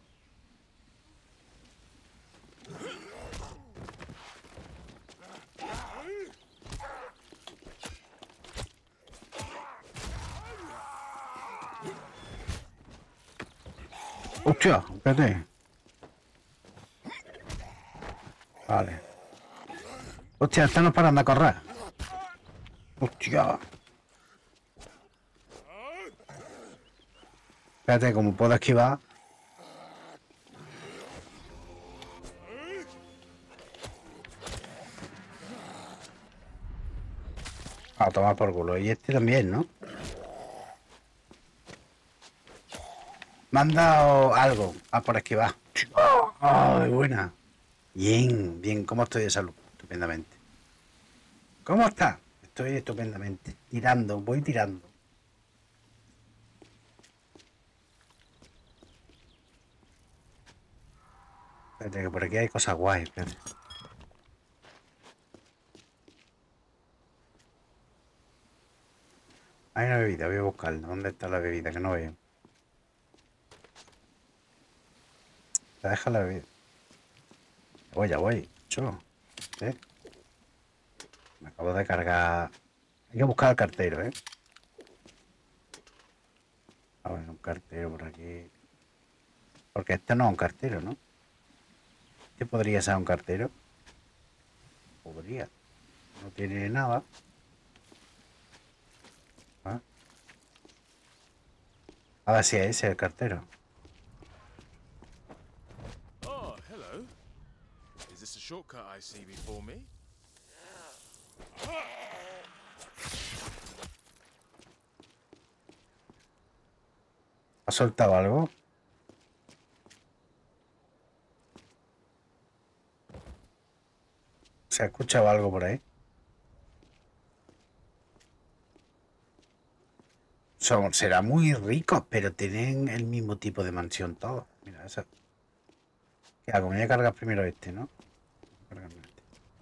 Hostia, espérate. Vale. Hostia, están no paran de correr. Hostia. Espérate, como puedo esquivar. A tomar por culo. Y este también, ¿no? Me han dado algo. Ah, por esquivar. ¡Ay, buena! Bien, bien. ¿Cómo estoy de salud? Estupendamente. ¿Cómo está? Estoy estupendamente. Tirando, voy tirando. Espérate, que por aquí hay cosas guays. Espérate. Hay una bebida, voy a buscarla. ¿Dónde está la bebida? Que no veo. La deja la bebida. Ya voy. Cho. ¿Eh? Me acabo de cargar. Hay que buscar al cartero, ¿eh? A ver, un cartero por aquí. Porque este no es un cartero, ¿no? Este podría ser un cartero. Podría. No tiene nada. ¿Ah? A ver si es ese el cartero. Oh, hello. Is this a shortcut I see before me? ¿Ha soltado algo? ¿Se ha escuchado algo por ahí? Será muy ricos, pero tienen el mismo tipo de mansión todos. Mira, eso. ¿Qué hago? Me voy a cargar primero este, ¿no? Cargarme este.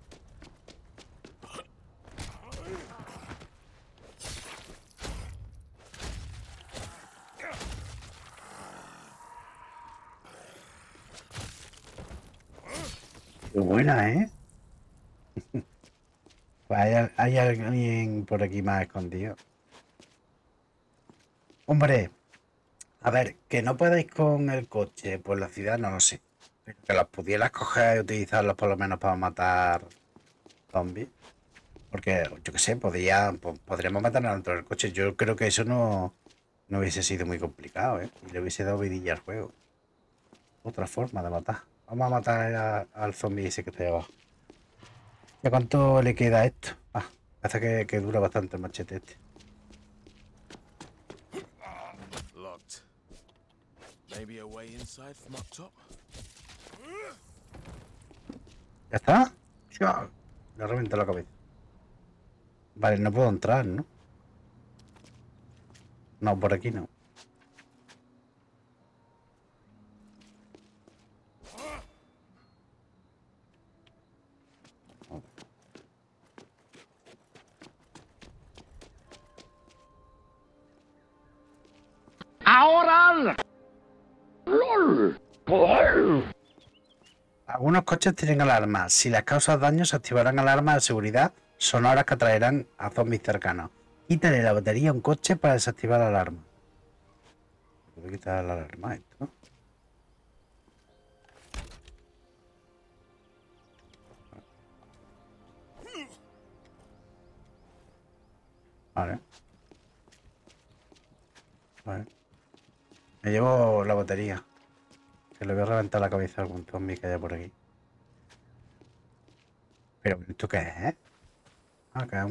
Qué buena, ¿eh? Pues hay alguien por aquí más escondido. Hombre, a ver, que no podáis con el coche por la ciudad, no lo sé. Pero que los pudieras coger y utilizarlos por lo menos para matar zombies. Porque, yo qué sé, podríamos matarnos dentro del coche. Yo creo que eso no hubiese sido muy complicado, ¿eh? Y le hubiese dado vidilla al juego. Otra forma de matar. Vamos a matar al zombie ese que está ahí abajo. ¿Y a cuánto le queda esto? Ah, parece que dura bastante el machete este. Locked. Maybe a way inside from up top? ¿Ya está? Ya. Le revienta la cabeza. Vale, no puedo entrar, ¿no? No, por aquí no. Ahora, LOL. Algunos coches tienen alarmas. Si les causas daño, se activarán alarmas de seguridad sonoras que atraerán a zombies cercanos. Quítale la batería a un coche para desactivar la alarma. Voy a quitar la alarma a esto, ¿no? Vale. Vale. Me llevo la batería. Que le voy a reventar la cabeza a algún zombie que haya por aquí. Pero, ¿esto qué es, eh? Ah, que es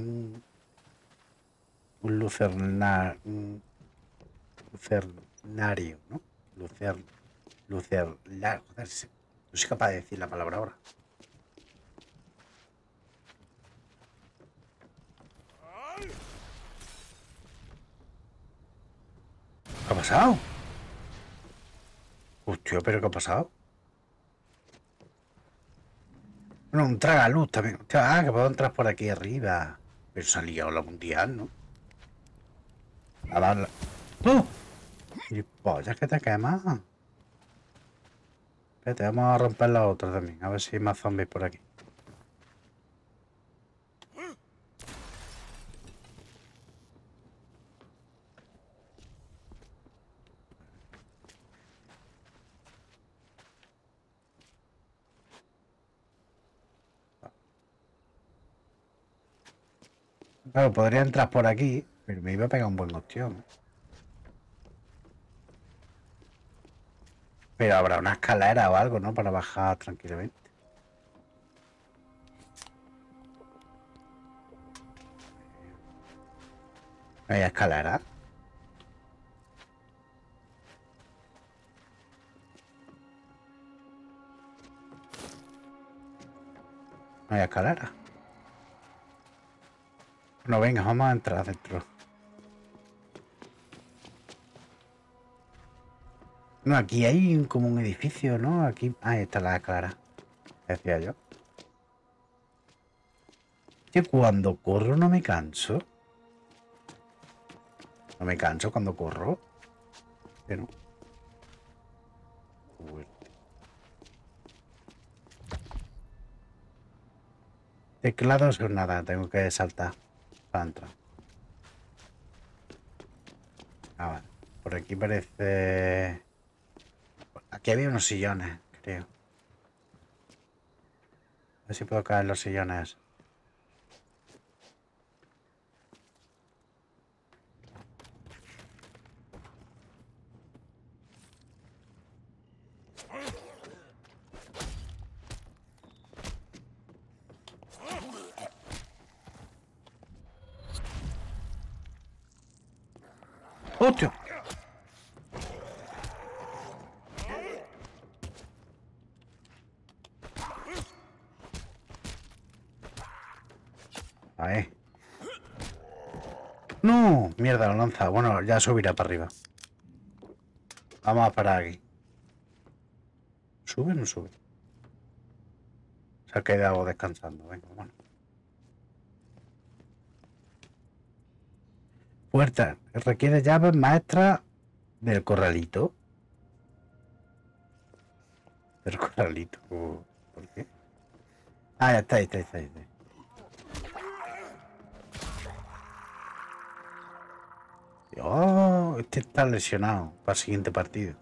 un lucernario, ¿no? Joder, no soy capaz de decir la palabra ahora. ¿Qué ha pasado? Hostia, ¿pero qué ha pasado? Bueno, un tragaluz también. Hostia, que puedo entrar por aquí arriba. Pero se ha liado la mundial, ¿no? A darla. ¡Oh! Y pollas que te quemas. Espérate, vamos a romper la otra también. A ver si hay más zombies por aquí. Claro, podría entrar por aquí, pero me iba a pegar un buen ostión. Pero habrá una escalera o algo, ¿no? Para bajar tranquilamente. ¿No hay escalera? No hay escalera. Bueno, venga, vamos a entrar dentro. No, aquí hay como un edificio, ¿no? Aquí... Ahí está la escalera. Decía yo. Que cuando corro no me canso. No me canso cuando corro. Pero... Teclados o nada, tengo que saltar para entrar. Ah, vale. Por aquí parece... Aquí había unos sillones, creo. A ver si puedo caer en los sillones. ¡Hostia! Ahí. ¡No! Mierda, la lanza. Bueno, ya subirá para arriba. Vamos a parar aquí. ¿Sube o no sube? Se ha quedado descansando. Venga, bueno. Puerta. Requiere llaves maestras del corralito. Del corralito. ¿Por qué? Ah, ya está, ahí está, ahí está, ahí está. Oh, este está lesionado para el siguiente partido.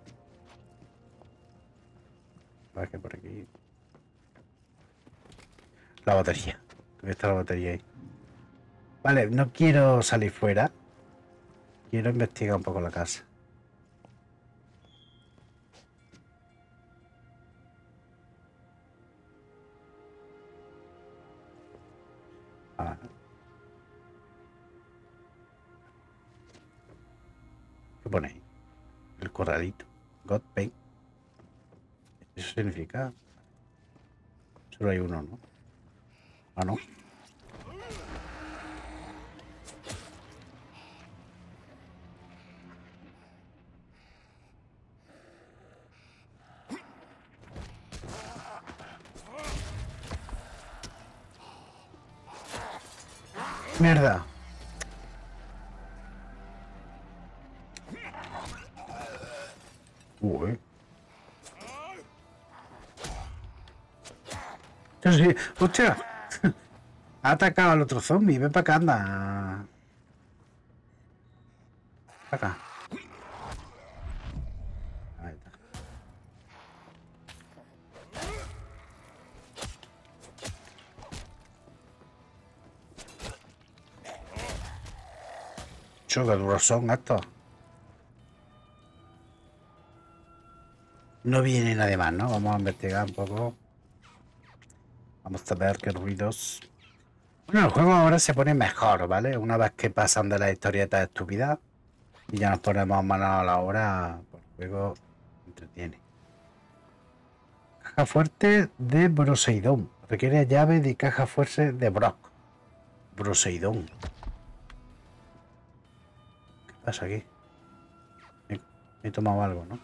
A ver que por aquí. La batería. ¿Dónde está la batería ahí? Vale, no quiero salir fuera. Quiero investigar un poco la casa. Ah, ¿qué pone ahí? El corralito. God Pain. Eso significa... Solo hay uno, ¿no? Ah, no. ¡Mierda! Uy. Sí. ¡Hostia! Ha atacado al otro zombie. Ven para acá, anda. Para acá. Ahí está. Qué duros son estos. No viene nadie más, ¿no? Vamos a investigar un poco. Vamos a ver qué ruidos. Bueno, el juego ahora se pone mejor, ¿vale? Una vez que pasan de la historieta estúpida y ya nos ponemos manos a la obra, pues el juego entretiene. Caja fuerte de Broseidón. Requiere llave de caja fuerte de Brock. Broseidón. ¿Qué pasa aquí? Me he tomado algo, ¿no?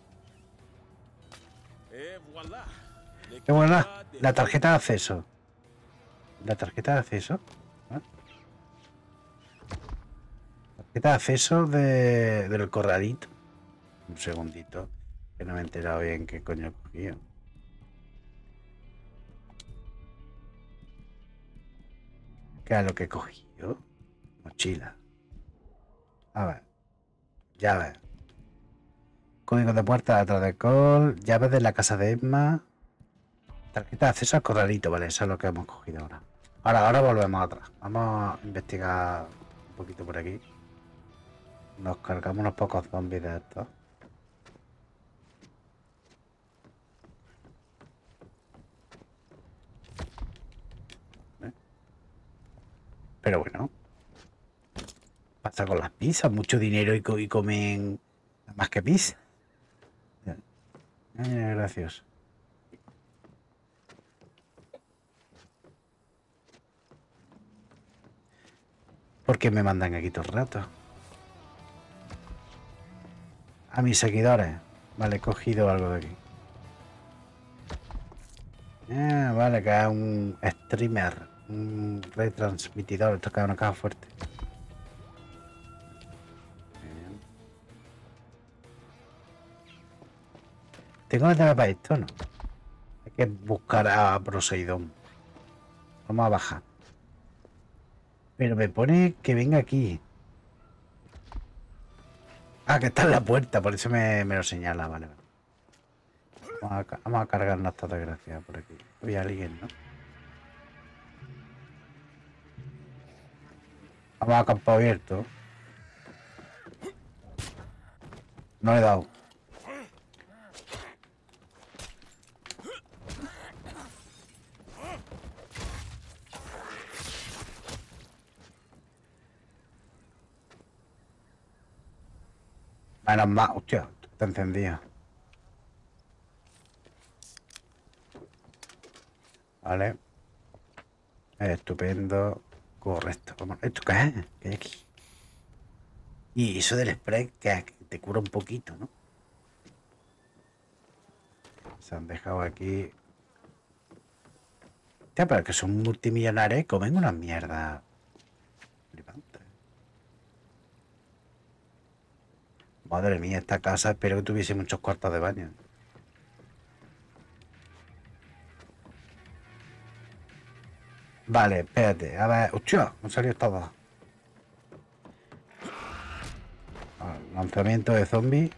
¡Qué buena! La tarjeta de acceso. La tarjeta de acceso. ¿Eh? Tarjeta de acceso del corralito. Un segundito. Que no me he enterado bien qué coño he cogido. ¿Qué es lo que he cogido? Mochila. A ver. Llaves. Código de puerta atrás de call. Llaves de la casa de Emma. Tarjeta de acceso al corralito. Vale, eso es lo que hemos cogido ahora. Ahora volvemos atrás. Vamos a investigar un poquito por aquí. Nos cargamos unos pocos zombies de estos. ¿Eh? Pero bueno. Pasa con las pizzas. Mucho dinero y comen más que pizza. Gracioso. ¿Por qué me mandan aquí todo el rato? A mis seguidores. Vale, he cogido algo de aquí. Vale, que es un streamer. Un retransmitidor. Esto cae una caja fuerte. Bien. Tengo que tener para esto, ¿no? Hay que buscar a Poseidón. Vamos a bajar. Pero me pone que venga aquí. Ah, que está en la puerta, por eso me lo señala, vale. Vamos a cargarnos esta desgracia por aquí. Había alguien, ¿no? Vamos a campo abierto. No le he dado. Menos mal. Hostia, está encendida. Vale. Estupendo. Correcto. Vamos. ¿Esto qué es? ¿Qué hay aquí? Y eso del spray que te cura un poquito, ¿no? Se han dejado aquí. Hostia, pero que son multimillonarios y comen una mierda. Flipante. Madre mía, esta casa espero que tuviese muchos cuartos de baño. Vale, espérate. A ver. ¡Hostia! Han salido todos. Lanzamiento de zombies.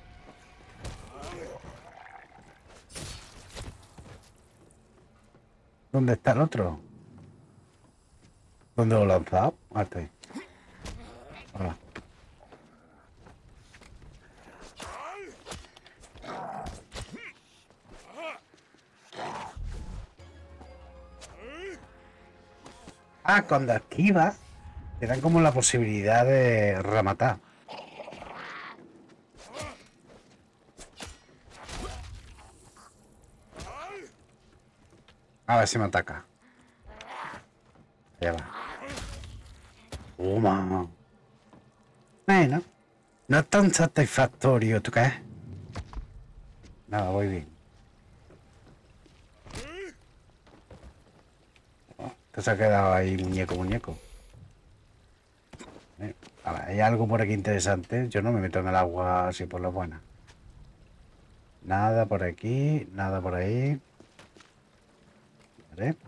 ¿Dónde está el otro? ¿Dónde lo he lanzado? Ah, está ahí. Hola. Ah, cuando esquivas, te dan como la posibilidad de rematar. A ver si me ataca. Ya va. Toma. Bueno, no es tan satisfactorio, ¿tú qué? Nada, voy bien. Oh, te se ha quedado ahí muñeco. A ver, hay algo por aquí interesante. Yo no me meto en el agua así por la buena. Nada por aquí, nada por ahí. Vale.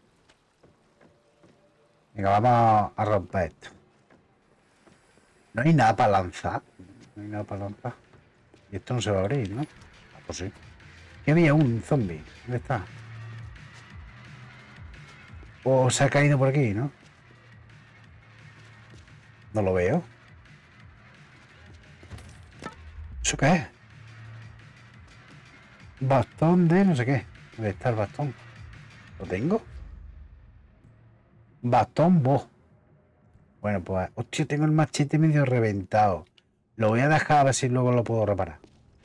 Venga, vamos a romper esto. No hay nada para lanzar. No hay nada para lanzar. Y esto no se va a abrir, ¿no? Ah, pues sí. Aquí había un zombie. ¿Dónde está? O se ha caído por aquí, ¿no? No lo veo. ¿Eso qué es? Bastón de no sé qué. ¿Dónde está el bastón? ¿Lo tengo? Bastón vos. Bueno, pues... Hostia, tengo el machete medio reventado. Lo voy a dejar a ver si luego lo puedo reparar.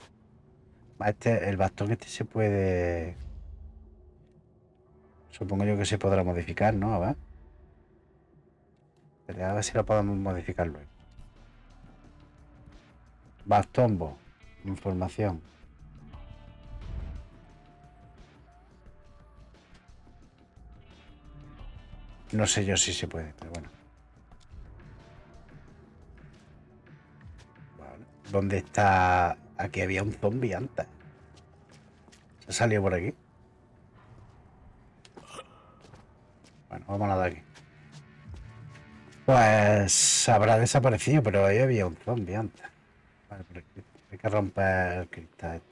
El bastón este se puede... Supongo yo que se podrá modificar, ¿no? A ver. A ver si lo podemos modificar luego. Bastón vos. Información. No sé yo si se puede, pero bueno. Vale. ¿Dónde está? Aquí había un zombie antes. ¿Se ha salido por aquí? Bueno, vámonos de aquí. Pues habrá desaparecido, pero ahí había un zombie antes. Vale, por aquí. Hay que romper el cristal.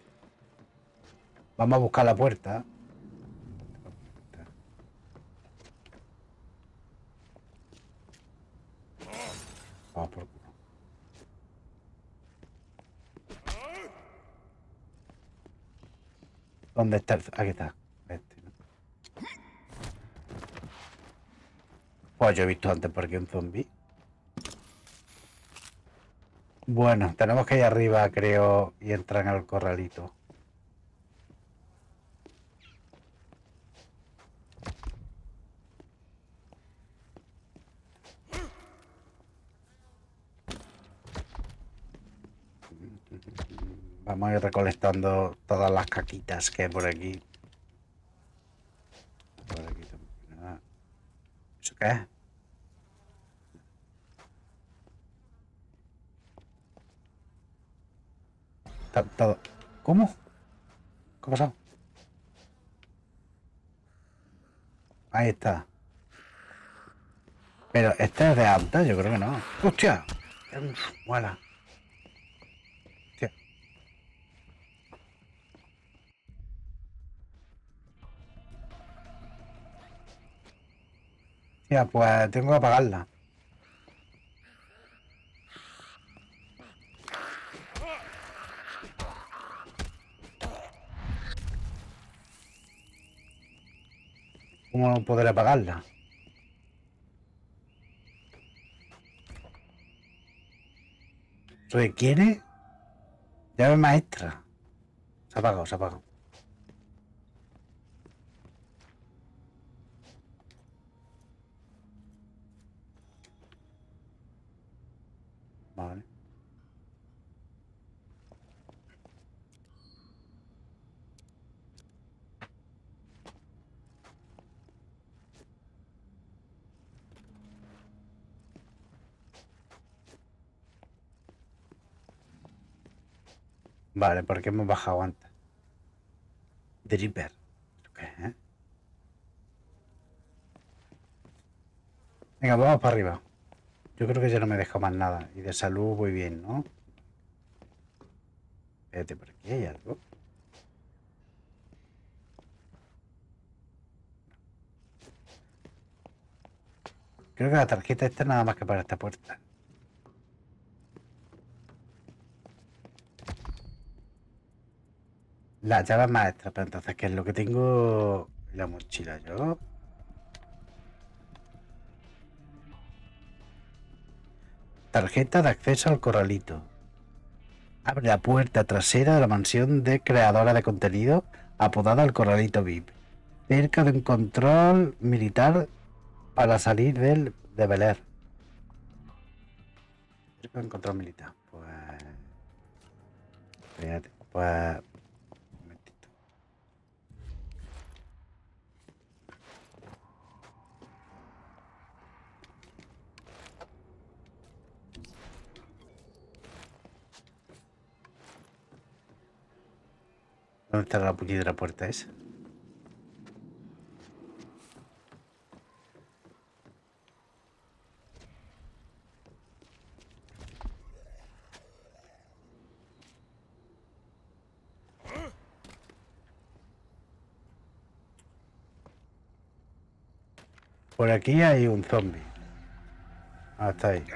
Vamos a buscar la puerta. tomar por culo. ¿Dónde está el... Aquí está. Este, ¿no? Pues yo he visto antes por aquí un zombie. Bueno, tenemos que ir arriba, creo, y entrar en el corralito. Vamos a ir recolectando todas las caquitas que hay por aquí. Por aquí tampoco nada. ¿Eso qué es? Todo. ¿Cómo? ¿Qué ha pasado? Ahí está. Pero este es de alta, yo creo que no. ¡Hostia! ¡Vuela! Hostia. Hostia, pues tengo que apagarla. ¿Cómo no podré apagarla? Requiere llave maestra. Se ha apagado, se ha apagado. Vale. Vale, porque hemos bajado antes. Dripper. ¿Qué es? Venga, vamos para arriba. Yo creo que ya no me deja más nada. Y de salud voy bien, ¿no? Espérate, por aquí hay algo. Creo que la tarjeta esta nada más que para esta puerta. La llave maestra, pero entonces, ¿qué es lo que tengo en la mochila yo? Tarjeta de acceso al corralito. Abre la puerta trasera de la mansión de creadora de contenido apodada el Corralito VIP. Cerca de un control militar para salir de Bel Air. Cerca de un control militar. Pues... Espérate, pues... Un momentito. ¿Dónde está la puñetera puerta esa? Por aquí hay un zombie. Ah, está ahí.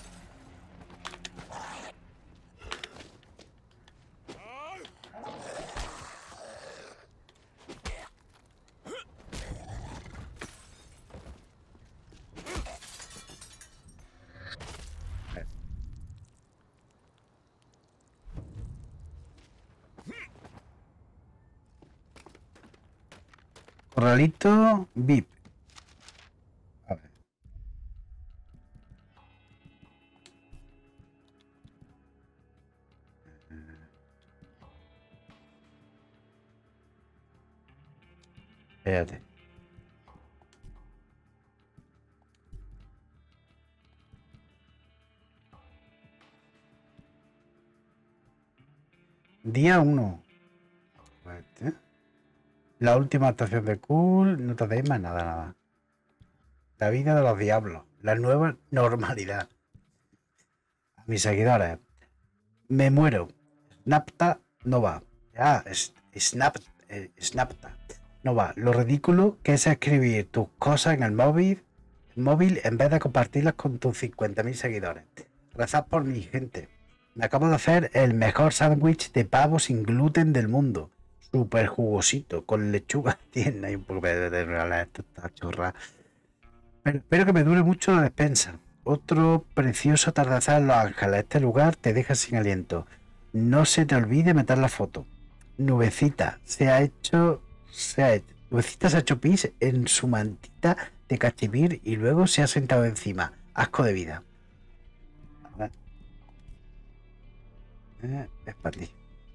Corralito VIP. A ver. Espérate. Día 1. La última actuación de Cool. No te deis más nada, nada. La vida de los diablos. La nueva normalidad. A mis seguidores. Me muero. Snapta no va. Ya, Snapta. No va. Lo ridículo que es escribir tus cosas en el móvil en vez de compartirlas con tus 50.000 seguidores. Rezad por mi gente. Me acabo de hacer el mejor sándwich de pavo sin gluten del mundo. Súper jugosito, con lechuga tierna y un poco de esto está chorra. Pero espero que me dure mucho la despensa. Otro precioso atardecer en Los Ángeles. Este lugar te deja sin aliento. No se te olvide meter la foto. Nubecita Nubecita se ha hecho pis en su mantita de cachemir y luego se ha sentado encima. Asco de vida. A ver. Es para ti.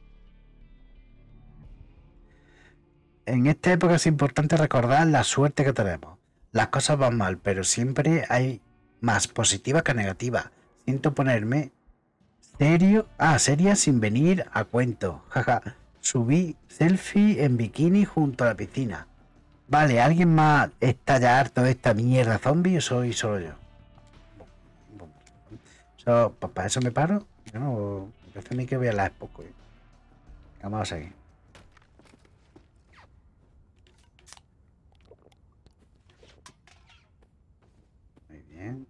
En esta época es importante recordar la suerte que tenemos. Las cosas van mal, pero siempre hay más positivas que negativas. Siento ponerme seria sin venir a cuento. Jaja. Subí selfie en bikini junto a la piscina. Vale, ¿alguien más está ya harto de esta mierda zombie o soy solo yo? ¿Para eso me paro? Yo no, me parece a mí que voy a la poco. Vamos a seguir. Muy bien.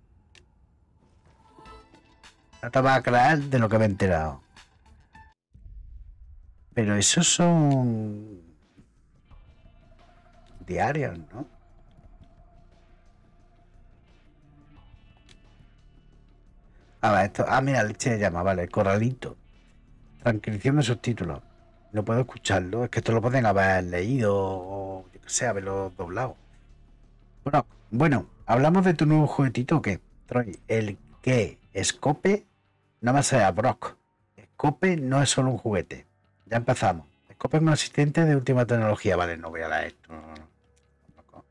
No te vas a creer de lo que me he enterado. Pero esos son diarios, ¿no? A ver, esto. Ah, mira, leche de llama, vale, corralito. Transcripción de subtítulos. No puedo escucharlo, es que esto lo pueden haber leído o yo qué sé, haberlo doblado. Bueno, ¿hablamos de tu nuevo juguetito o qué? Troy, el que Scope no me sea Brock. Scope no es solo un juguete. Ya empezamos. Scope es un asistente de última tecnología. Vale, no voy a leer esto. No.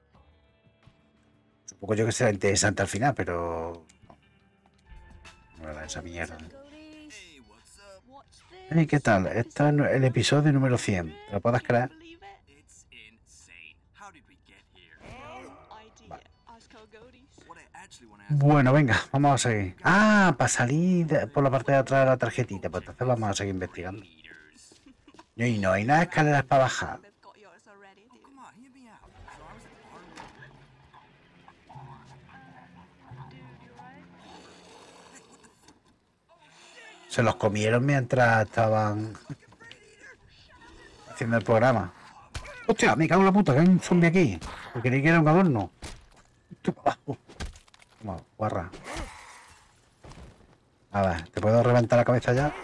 Supongo yo que será interesante al final, pero no voy a leer esa mierda. Hey, ¿qué tal? Este es el episodio número 100. ¿Te lo puedes creer? Bueno, venga, vamos a seguir. Ah, para salir por la parte de atrás de la tarjetita. Pues entonces vamos a seguir investigando. Y no hay nada de escaleras para bajar. Se los comieron mientras estaban haciendo el programa. Hostia, me cago en la puta, que hay un zombie aquí. Porque creí que era un adorno. Toma, guarra. A ver, ¿te puedo reventar la cabeza ya?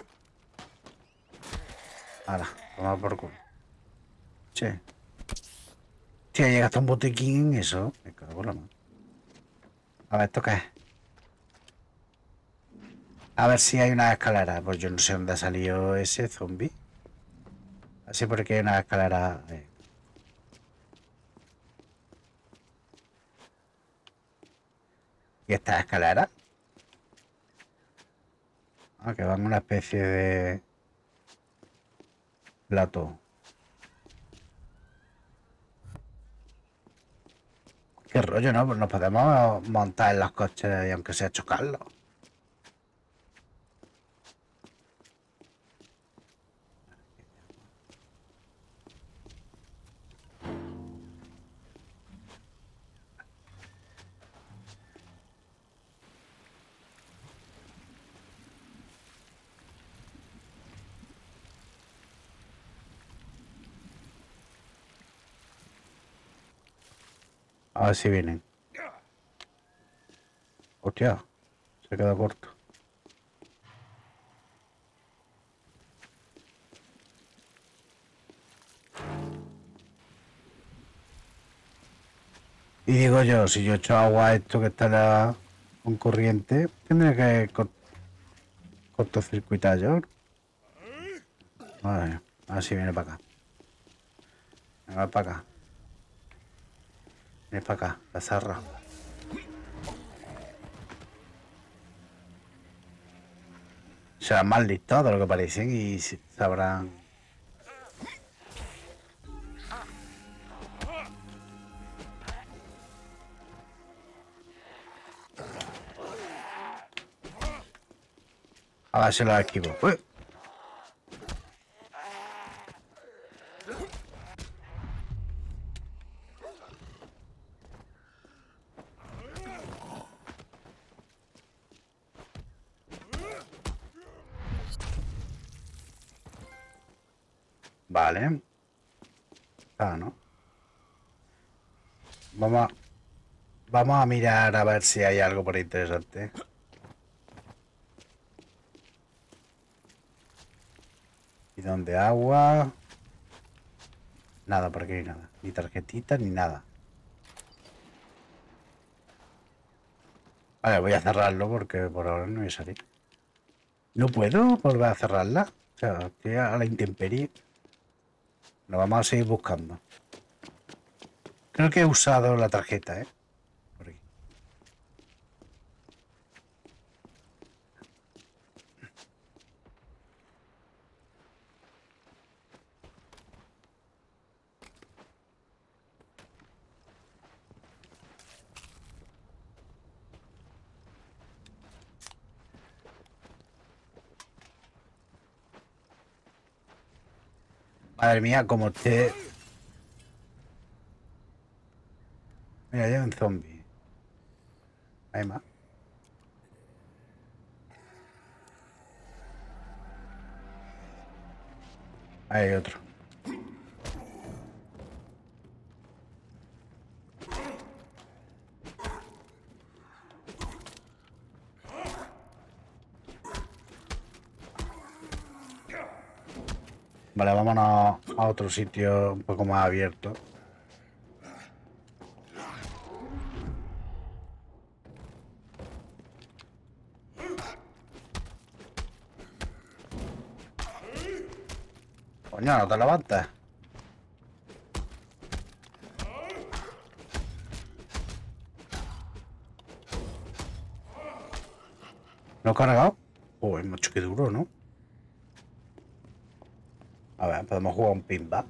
Ahora, toma por culo. Che. Tía, llega hasta un botiquín en eso. Me cago en la mano. A ver, ¿esto qué es? A ver si hay una escalera. Pues yo no sé dónde ha salido ese zombie. Así porque hay una escalera. ¿Y esta escalera? Ah, que van una especie de plato. Qué rollo, ¿no? Pues nos podemos montar en los coches y aunque sea chocarlos. A ver si vienen. Hostia, se queda corto. Y digo yo, si yo echo agua a esto que está con corriente, tendría que cortocircuitar yo. Vale, a ver si viene para acá. Venga, para acá. Viene para acá, la zarra. Serán más listos de lo que parecen y sabrán. A ver si los esquivo. ¡Uy! Vale. Ah, ¿no? Vamos a mirar a ver si hay algo por ahí interesante. Bidón de agua. Nada, por aquí nada. Ni tarjetita ni nada. Vale, voy a cerrarlo porque por ahora no voy a salir. ¿No puedo volver a cerrarla? O sea, estoy a la intemperie. Lo vamos a seguir buscando. Creo que he usado la tarjeta, ¿eh? Por aquí. Madre mía, como esté... Mira, hay un zombie. Hay más. Hay otro. Vale, vámonos a otro sitio un poco más abierto. Coño, no te levantas. ¿Lo he cargado? Uy, macho, qué duro, ¿no? A ver, podemos jugar un pinball.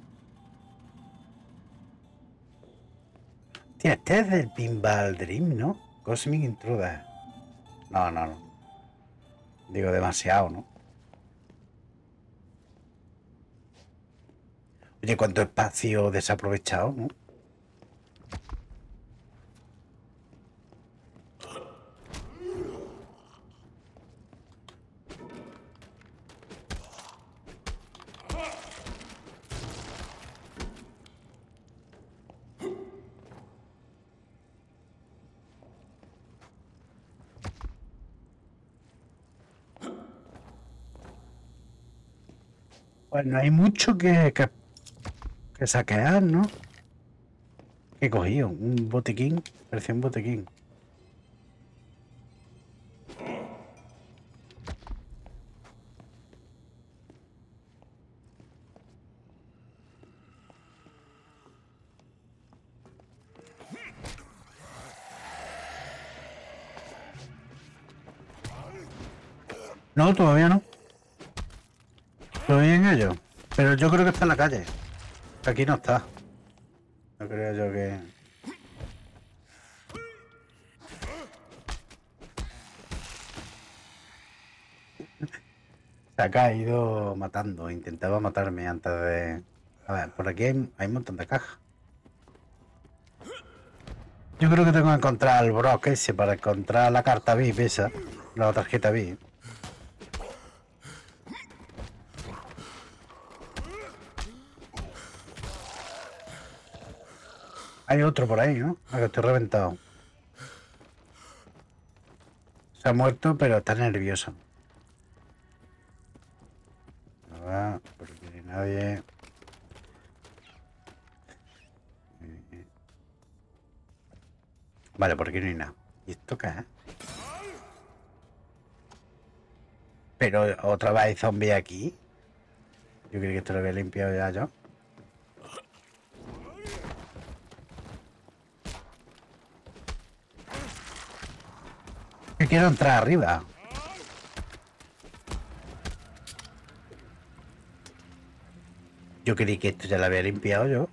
Tía, este es del Pinball Dream, ¿no? Cosmic Intruder. No, no, no. Digo demasiado, ¿no? Oye, cuánto espacio desaprovechado, ¿no? Pues no hay mucho que saquear, ¿no? ¿Qué he cogido? Un botiquín. Parecía un botiquín. No, todavía no. Todavía en ello. Pero yo creo que está en la calle. Aquí no está. No creo yo que... Se ha caído matando. Intentaba matarme antes de... A ver, por aquí hay un montón de cajas. Yo creo que tengo que encontrar el Brock ese para encontrar la carta VIP esa. La tarjeta VIP. Hay otro por ahí, ¿no? Ah, que estoy reventado. Se ha muerto, pero está nervioso. No va, por aquí no hay nadie. Vale, por aquí no hay nada. ¿Y esto qué es? Pero otra vez hay zombies aquí. Yo creo que esto lo había limpiado ya yo. Que quiero entrar arriba. Yo creí que esto ya lo había limpiado yo.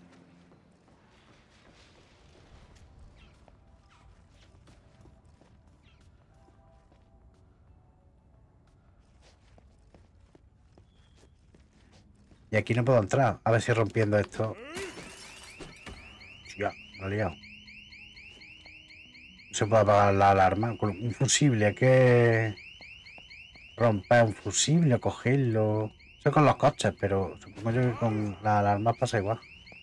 Y aquí no puedo entrar. A ver si rompiendo esto. Ya, lo he liado. No se puede apagar la alarma. Con un fusible, hay que romper un fusible, cogerlo. Eso con los coches, pero supongo yo que con las alarmas pasa igual.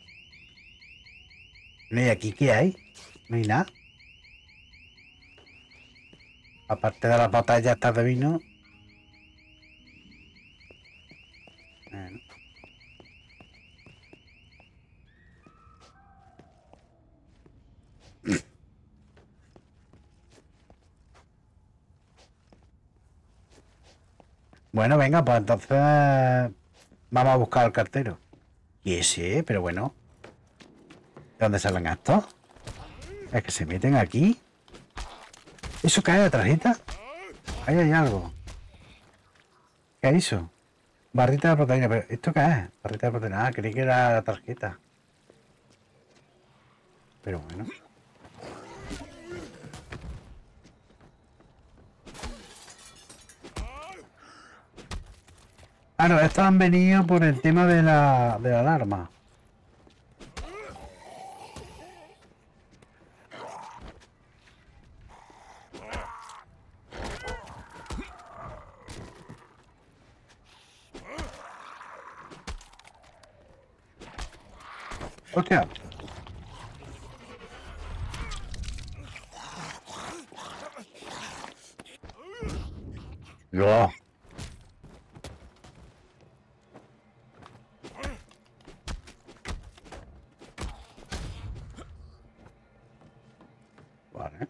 No, ¿y aquí qué hay? No hay nada. Aparte de las botellas estas de vino. Bueno. Bueno, venga, pues entonces vamos a buscar al cartero. Y ese, pero bueno. ¿De dónde salen estos? Es que se meten aquí. ¿Eso cae de tarjeta? Ahí hay algo. ¿Qué es eso? Barrita de proteína, pero ¿esto qué es? Barrita de proteína. Ah, creí que era la tarjeta. Pero bueno. Claro, estos han venido por el tema de la alarma. Hostia. No. Vale.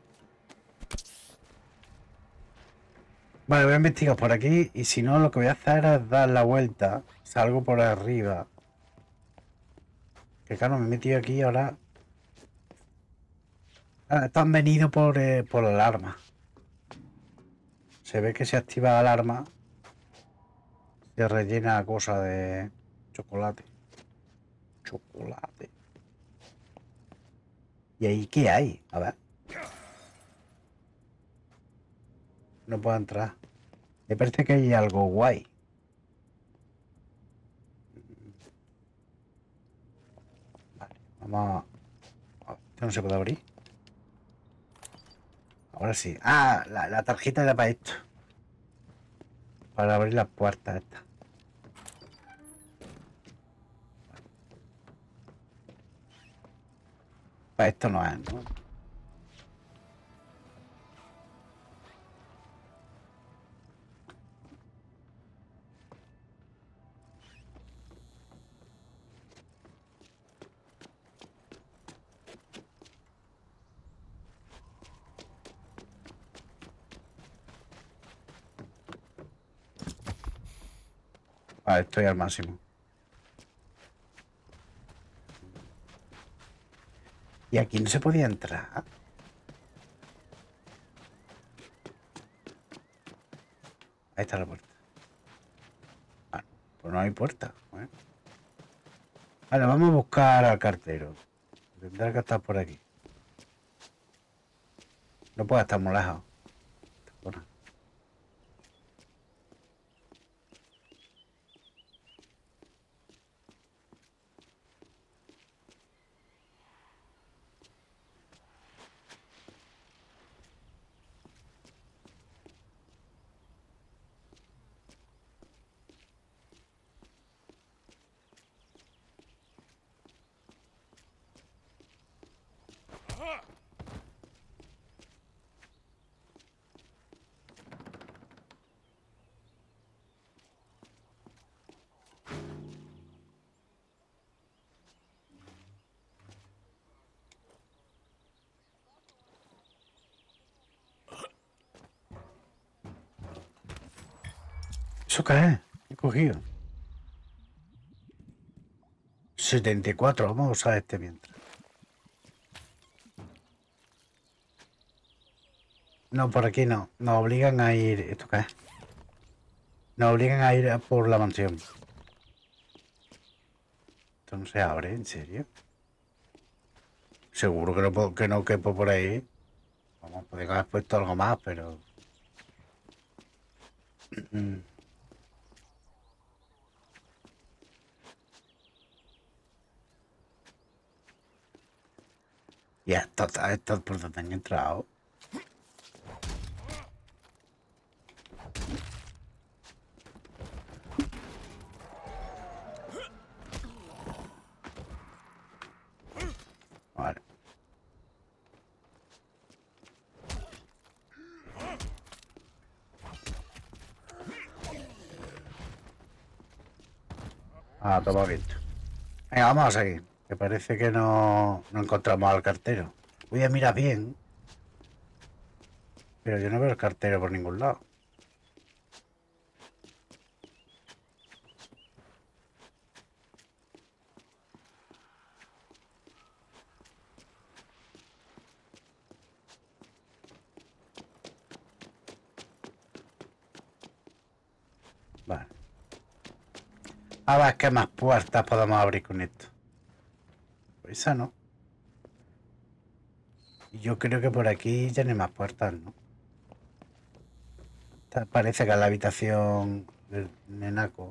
Vale, voy a investigar por aquí y si no lo que voy a hacer es dar la vuelta. Salgo por arriba. Que claro, me he metido aquí ahora. Ah, estos han venido por la alarma. Se ve que se activa la alarma. Se rellena cosa de chocolate. Chocolate. ¿Y ahí qué hay? A ver. No puedo entrar. Me parece que hay algo guay. Vale, vamos a... Esto no se puede abrir. Ahora sí. Ah, la tarjeta era para esto. Para abrir las puertas estas. Para esto no es, ¿no? Vale, estoy al máximo. Y aquí no se podía entrar. Ahí está la puerta. Ah, pues no hay puerta. Bueno. Vale, vamos a buscar al cartero. Tendrá que estar por aquí. No puede estar muy lejos. Bueno. ¿Eso qué es? ¿Qué he cogido? 74. Vamos a usar este mientras. No, por aquí no. Nos obligan a ir... ¿Esto qué es? Nos obligan a ir a por la mansión. Esto no se abre, ¿en serio? Seguro que no quepo por ahí. Vamos, podría haber puesto algo más, pero... Y esto por donde han entrado. Ah, toma viento. Venga, vamos a seguir. Que parece que no encontramos al cartero. Voy a mirar bien. Pero yo no veo el cartero por ningún lado. Vale. A ver qué más puertas podemos abrir con esto. Pues esa no. Y yo creo que por aquí ya no hay más puertas, ¿no? Parece que es la habitación del nenaco.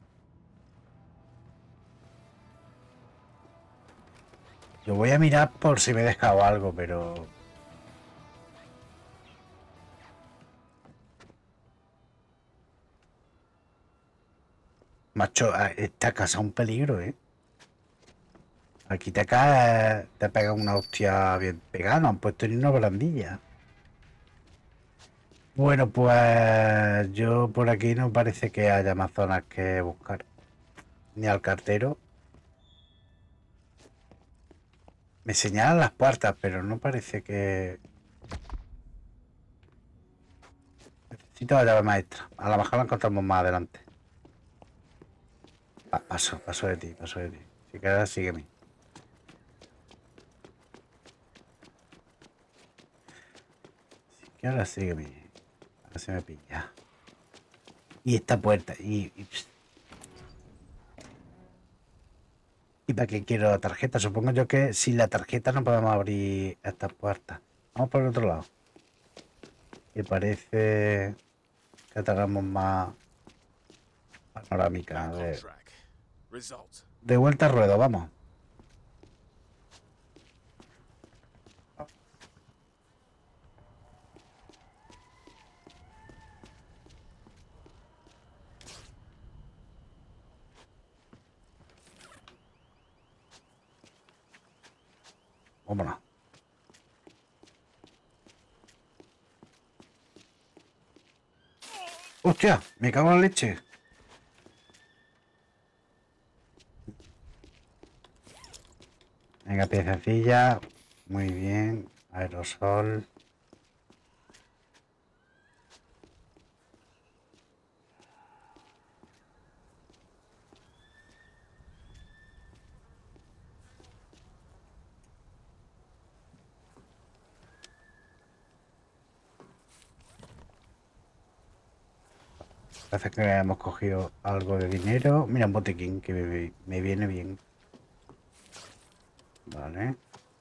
Yo voy a mirar por si me he dejado algo, pero... Macho, esta casa es un peligro, ¿eh? Aquí te caes, te pegan una hostia bien pegada, no han puesto ni una barandilla. Bueno, pues yo por aquí no parece que haya más zonas que buscar. Ni al cartero. Me señalan las puertas, pero no parece que... Necesito la llave maestra. A lo mejor la encontramos más adelante. Paso de ti, paso de ti. Si quieres, sígueme. Si quieres, sígueme. Ahora se me pilla. Y esta puerta. ¿Y para qué quiero la tarjeta? Supongo yo que sin la tarjeta no podemos abrir estas puertas. Vamos por el otro lado. Y parece que tengamos más panorámica. De vuelta al ruedo, vamos. Vámonos. ¡Hostia! Me cago en la leche. Venga, piececilla. Muy bien. Aerosol. Parece que hemos cogido algo de dinero. Mira, un botiquín que me viene bien. Vale.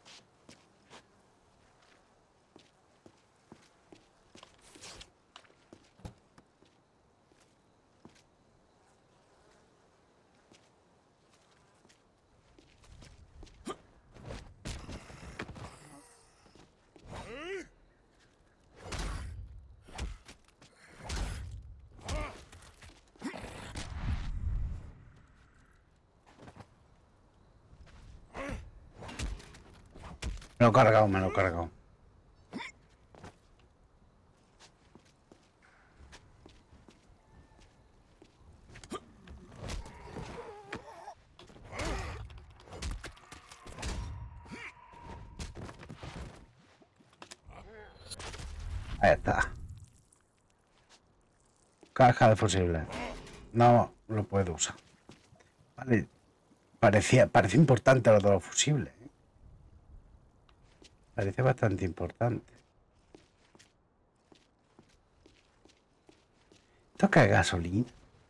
Me lo he cargado, me lo he cargado. Ahí está. Caja de fusibles. No lo puedo usar. Vale. Parece importante lo de los fusibles. Parece bastante importante. ¿Toca gasolina?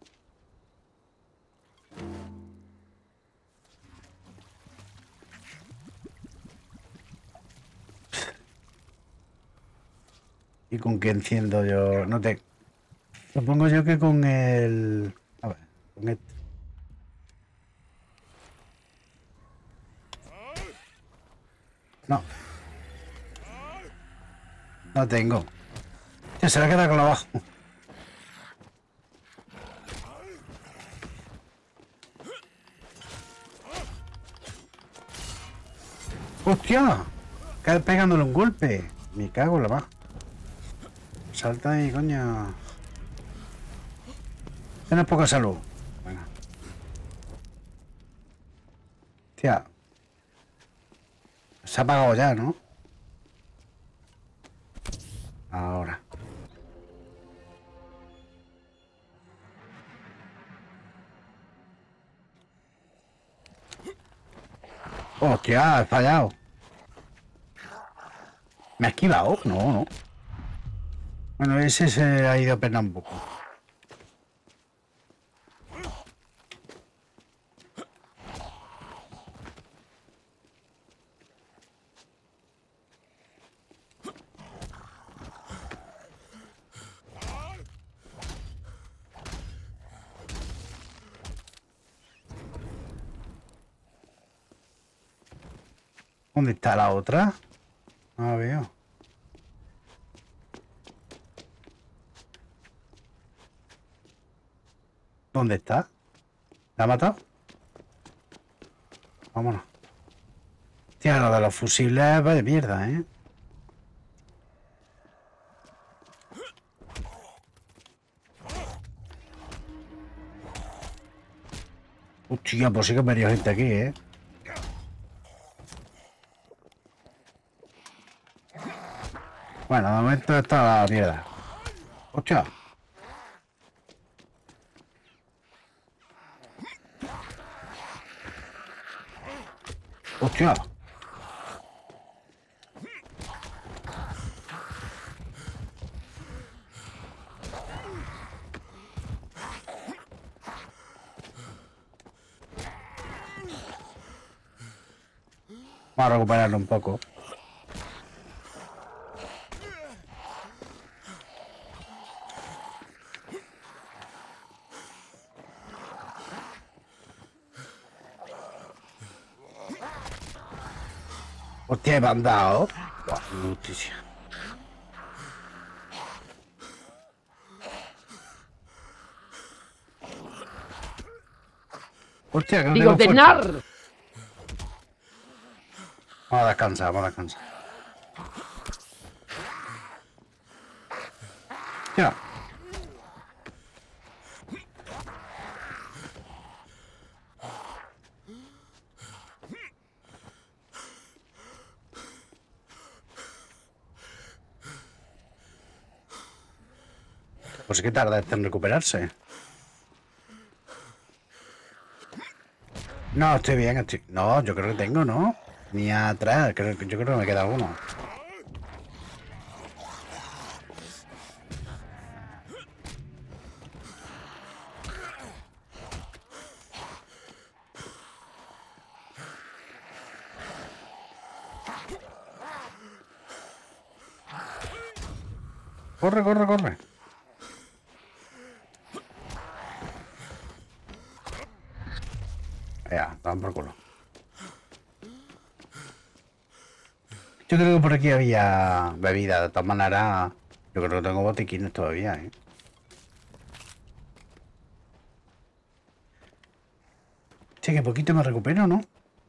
¿Y con qué enciendo yo? No te... Supongo yo que con el... A ver, con este. No. No tengo. Ya se la queda con lo abajo. ¡Hostia! Cae pegándole un golpe. Me cago en la baja. Salta ahí, coño. Tienes poca salud. Venga. Hostia. Se ha apagado ya, ¿no? Ahora. Hostia, he fallado. ¿Me ha esquivado? No, no. Bueno, ese se ha ido a pena un poco. ¿Dónde está la otra? No la veo. ¿Dónde está? ¿La ha matado? Vámonos. Hostia, lo de los fusibles va de mierda, ¿eh? Hostia, pues sí que me dio gente aquí, ¿eh? Bueno, de momento está la mierda. Hostia. Hostia. Vamos a recuperarlo un poco. Hostia, me han dado. Noticia. Hostia, que no Digo, tengo de fuerza. nar. Vamos a descansar, vamos a descansar. Hostia. Pues sí que tarda este en recuperarse. No, estoy bien, estoy... No, yo creo que tengo, ¿no? Ni atrás, yo creo que me queda uno. Corre, corre, corre. Ya, dan por culo. Yo creo que por aquí había bebida, de todas maneras. Yo creo que tengo botiquines todavía, ¿eh? Che, que poquito me recupero, ¿no?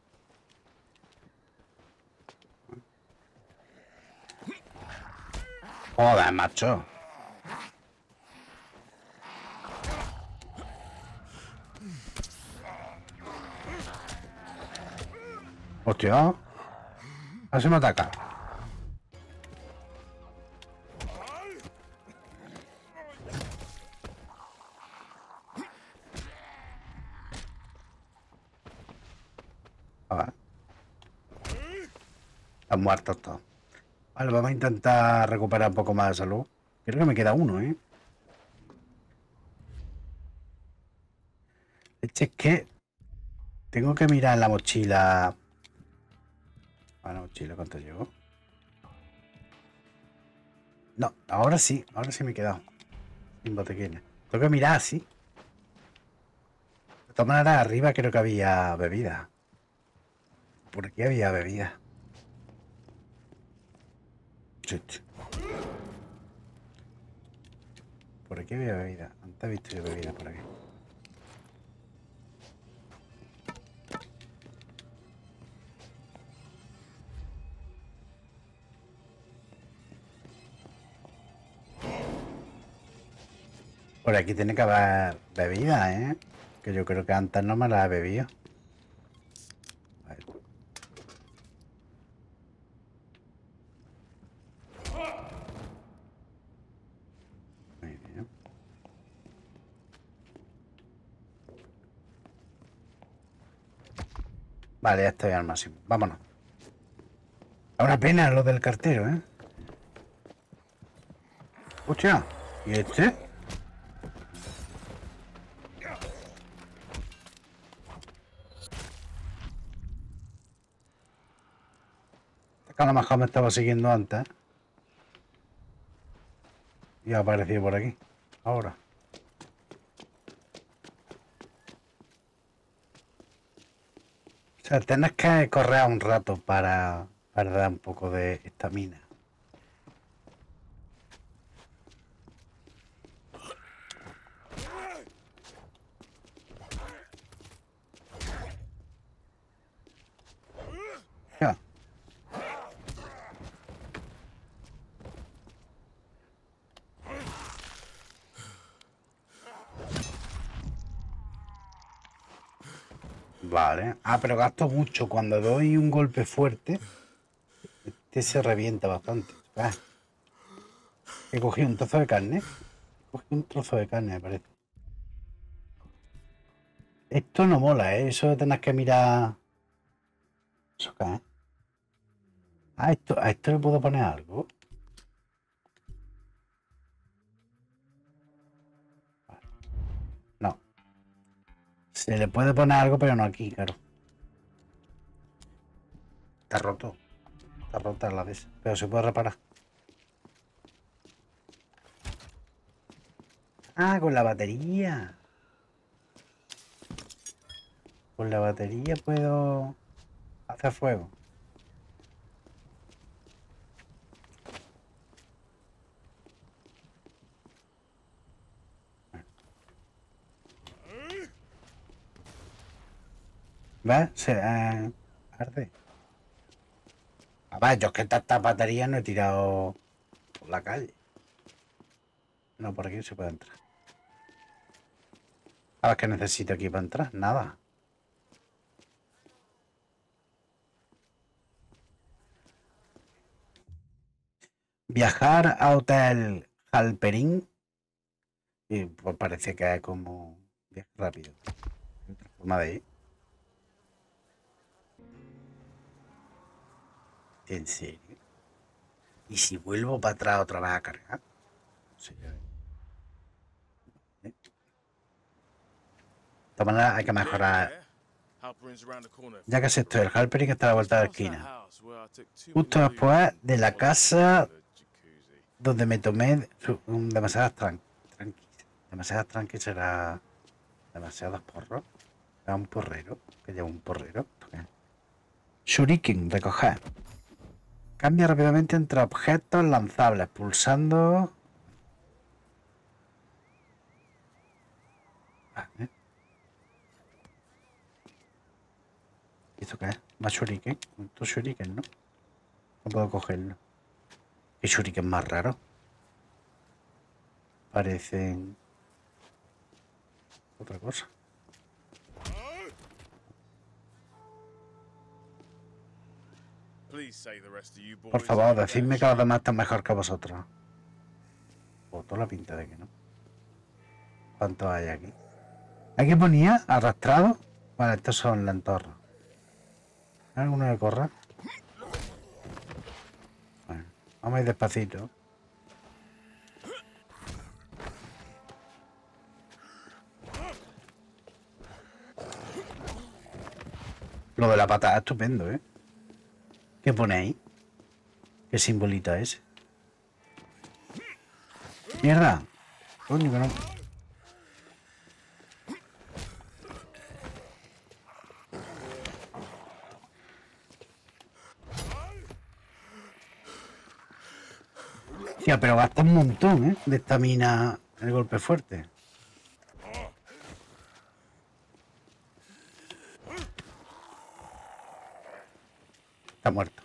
Joder, macho. Hostia. Así me ataca. A ver. Están muertos todos. Vale, vamos a intentar recuperar un poco más de salud. Creo que me queda uno, ¿eh? Es que tengo que mirar en la mochila. A la mochila, ¿cuánto llevo? No, ahora sí me he quedado sin botiquines. Tengo que mirar así. De todas maneras, arriba creo que había bebida. Por aquí había bebida. Chut. Por aquí había bebida. Antes he visto yo bebida por aquí. Por aquí tiene que haber bebida, ¿eh? Que yo creo que antes no me la he bebido. A Vale, ya estoy al máximo. Vámonos. Es una pena lo del cartero, ¿eh? Hostia. ¿Y este? Que a lo mejor me estaba siguiendo antes. Y ha aparecido por aquí. Ahora. O sea, tienes que correr un rato para perder un poco de estamina. Ya. Vale. Ah, pero gasto mucho. Cuando doy un golpe fuerte, este se revienta bastante. Ah. He cogido un trozo de carne. Cogí un trozo de carne, me parece. Esto no mola, ¿eh? Eso tenés que mirar. ¿Eso qué es? Ah, a esto le puedo poner algo. No. Se le puede poner algo, pero no aquí, claro. Está roto. Está rota la de esa. Pero se puede reparar. Ah, con la batería. Con la batería puedo hacer fuego. ¿Ves? Se arde. A ver, yo es que estas baterías no he tirado por la calle. No, por aquí se puede entrar. Ahora que necesito aquí para entrar, nada. Viajar a Hotel Halperin. Y pues parece que es como viaje rápido. Otra forma de ir. ¿En serio? ¿Y si vuelvo para atrás otra vez a cargar? Sí, ya. De todas maneras hay que mejorar. Ya que sé esto, el Halperin está a la vuelta de la esquina. Justo después de la casa donde me tomé demasiadas tranqui será demasiados porros. Era un porrero, que lleva un porrero. Shuriken, recoger. Cambia rápidamente entre objetos lanzables, pulsando. Vale. ¿Esto qué es? Más shuriken. Estos shuriken, ¿no? No puedo cogerlo. ¿Qué shuriken más raro? Parecen otra cosa. Por favor, decidme que los demás están mejor que vosotros. O toda la pinta de que no. ¿Cuántos hay aquí? ¿Aquí ponía arrastrado? Vale, estos son lentorros. ¿Hay alguno que corra? Bueno, vamos a ir despacito. Lo de la patada es estupendo, ¿eh? ¿Qué pone ahí? ¿Qué simbolito es? ¡Mierda! Coño, que no. Tía, pero gasta un montón, ¿eh? De estamina el golpe fuerte. Está muerto.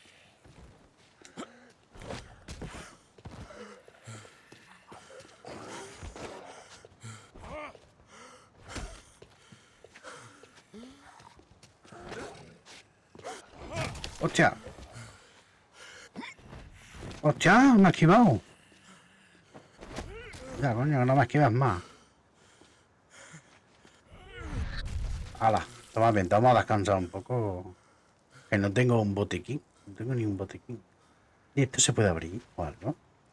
¡Hostia! ¡Hostia! Me ha esquivado. Ya, coño, no me esquivas más. ¡Hala! Toma bien, vamos a descansar un poco. Que no tengo un botiquín. No tengo ni un botiquín. ¿Y esto se puede abrir o algo?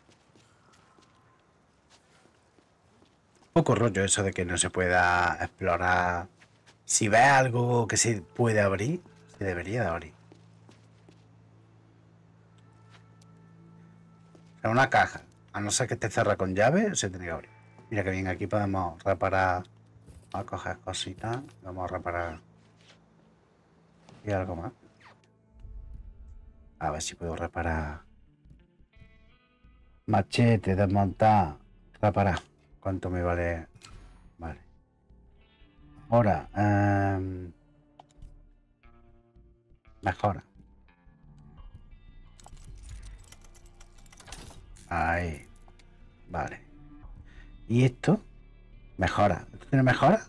Un poco rollo eso de que no se pueda explorar. Si ves algo que se puede abrir, se debería de abrir. O sea, una caja. A no ser que esté cerrada con llave, se tiene que abrir. Mira que bien, aquí podemos reparar. Vamos a coger cositas. Vamos a reparar. Y algo más. A ver si puedo reparar. Machete, desmontar, reparar. ¿Cuánto me vale? Vale. Ahora, mejora. Ahí. Vale. ¿Y esto? Mejora. ¿Esto tiene mejora?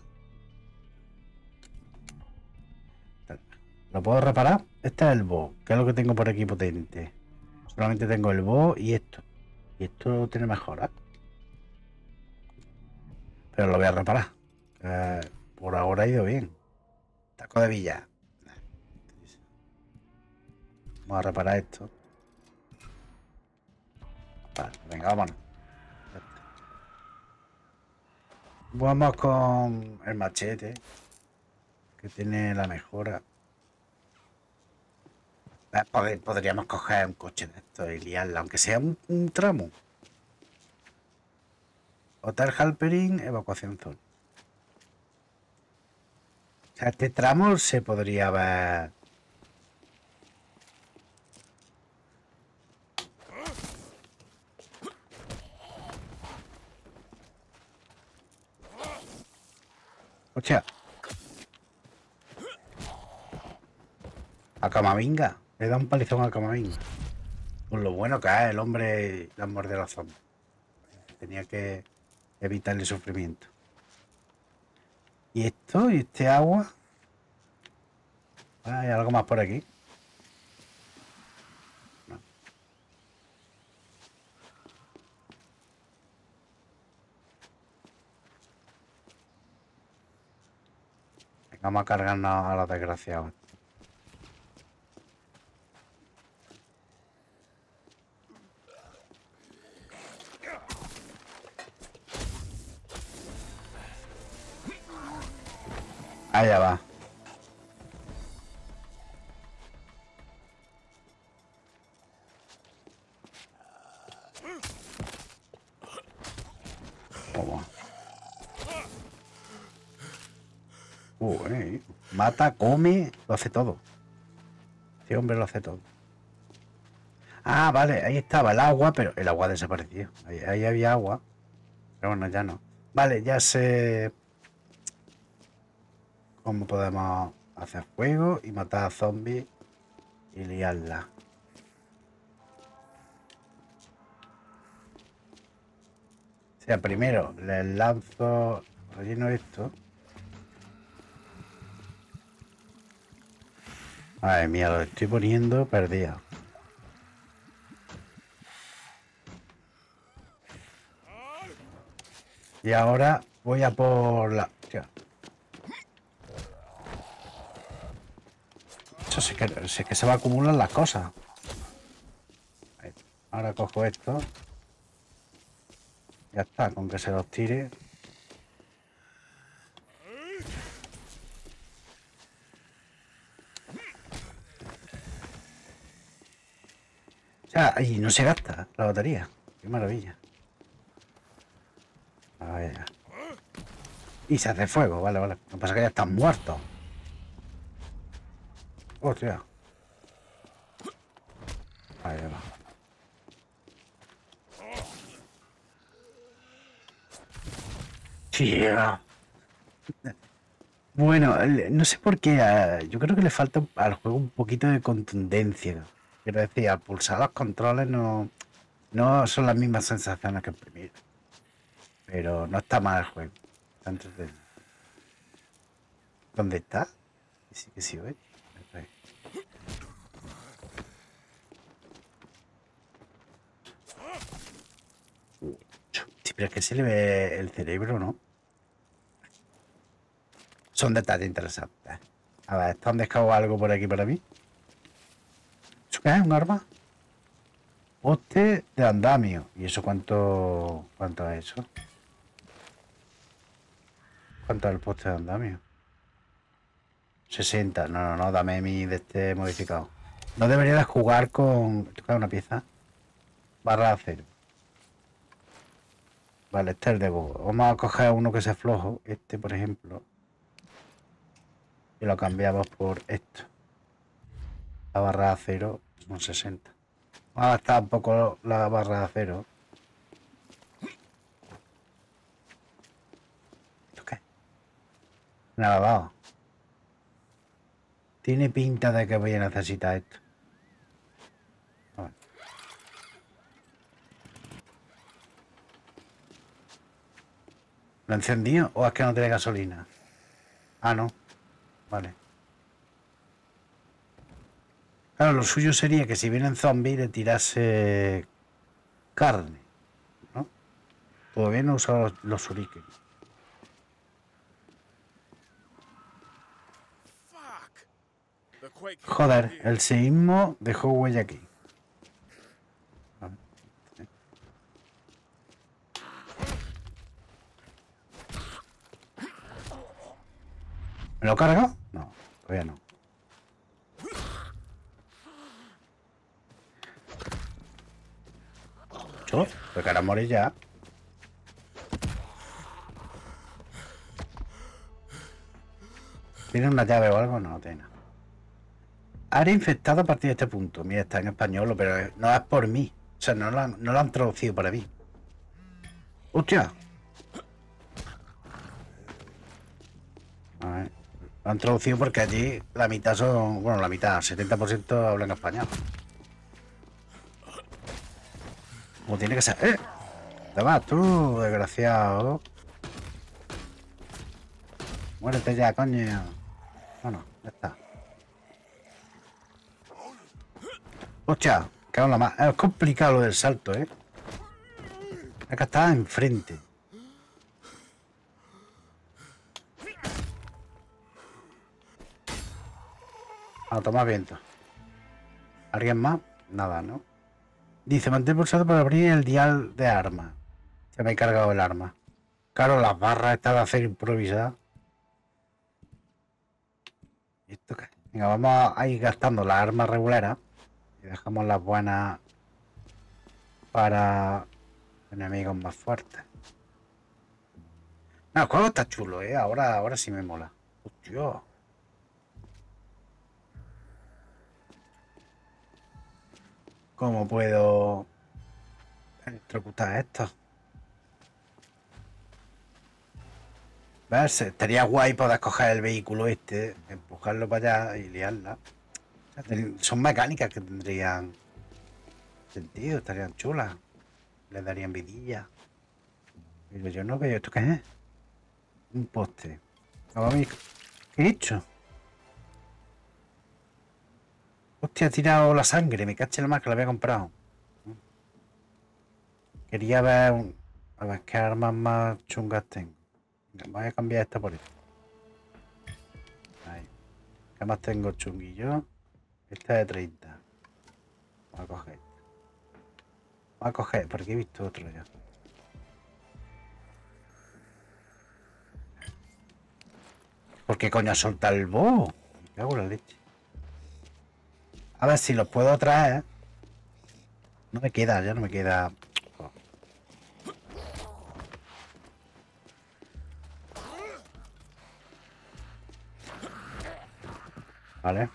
¿Lo puedo reparar? Este es el bow. ¿Qué es lo que tengo por aquí potente? Solamente tengo el bow y esto. Y esto tiene mejora. Pero lo voy a reparar. Por ahora ha ido bien. Taco de villa. Vamos a reparar esto. Vale, venga, vámonos. Vamos con el machete. Que tiene la mejora. Podríamos coger un coche de esto y liarla, aunque sea un tramo. Hotel Halperin, evacuación zona. O sea, este tramo se podría ver. Hostia. A Camavinga. Le da un palizón a Camavinga. Por lo bueno que es el hombre la morder la zona. Tenía que evitarle sufrimiento. ¿Y esto? ¿Y este agua? ¿Hay algo más por aquí? No. Venga, vamos a cargarnos a los desgraciados. Allá va. Toma. Mata, come, lo hace todo. Este hombre lo hace todo. Ah, vale, ahí estaba el agua, pero el agua desapareció. Ahí había agua. Pero bueno, ya no. Vale, ya sé cómo podemos hacer fuego y matar a zombies y liarla. O sea, primero les lanzo, relleno esto. Madre mía, lo estoy poniendo perdido. Y ahora voy a por la... Hostia. Eso sí que se va a acumular las cosas. Ahí. Ahora cojo esto. Ya está, con que se los tire. O sea, y no se gasta la batería. Qué maravilla. A ver. Y se hace fuego, vale, vale. Lo que pasa es que ya están muertos. Hostia. Ahí va. Tía. Bueno, no sé por qué. Yo creo que le falta al juego un poquito de contundencia. Quiero decir, al pulsar los controles no son las mismas sensaciones que el primero. Pero no está mal el juego. Está entretenido. ¿Dónde está? Sí que sí, ¿ves? Sí, pero es que se le ve el cerebro, ¿no? Son detalles interesantes. A ver, ¿están dejado algo por aquí para mí? ¿Eso qué es? ¿Un arma? Poste de andamio. ¿Y eso cuánto es eso? ¿Cuánto es el poste de andamio? 60. No, dame mi de este modificado. No debería de jugar con... Tocar una pieza. Barra de acero. Vale, este es el de Bobo. Vamos a coger uno que sea flojo. Este, por ejemplo. Y lo cambiamos por esto. La barra de acero son 60. Vamos a gastar un poco la barra de acero. ¿Esto qué? Nada dado. Tiene pinta de que voy a necesitar esto. Vale. ¿Lo he encendido o es que no tiene gasolina? Ah, no. Vale. Claro, lo suyo sería que si vienen zombies le tirase carne, ¿no? Todavía no he usado los shuriken. Fuck! The quake hit Joder, here. el seísmo dejó huella aquí. Vale. ¿Me lo he cargado? No, todavía no. Yo, pues que ahora morir ya. ¿Tiene una llave o algo? No, tiene nada. Área infectada a partir de este punto. Mira, está en español, pero no es por mí. O sea, no lo han traducido para mí. ¡Hostia! A ver. Lo han traducido porque allí la mitad son... Bueno, la mitad, 70% hablan español. Como tiene que ser. ¡Eh! ¿Te vas tú, desgraciado? Muérete ya, coño. Bueno, ya está. Hostia, cago en la más. Es complicado lo del salto, ¿eh? Acá está enfrente. A tomar viento. ¿Alguien más? Nada, ¿no? Dice, mantén pulsado para abrir el dial de arma. Se me ha cargado el arma. Claro, las barras estas de hacer improvisar. ¿Y esto qué? Venga, vamos a ir gastando las armas regulares. Y dejamos las buenas para enemigos más fuertes. No, el juego está chulo, ¿eh? Ahora sí me mola. Hostia. ¿Cómo puedo electrocutar esto? ¿Ves? Estaría guay poder coger el vehículo este, empujarlo para allá y liarla. O sea, son mecánicas que tendrían sentido, estarían chulas. Les darían vidilla. Pero yo no veo. ¿Esto qué es? Un poste. ¿Qué he hecho? Hostia, ha tirado la sangre. Me caché la más que la había comprado. Quería ver a ver qué armas más chungas tengo. Voy a cambiar esta por esta. Ahí. ¿Qué más tengo chunguillo? Esta de 30. Voy a coger esta. Voy a coger, porque he visto otro ya. ¿Por qué coño solta el bow? Me cago en la leche. A ver si los puedo traer. No me queda, ya no me queda. Vale.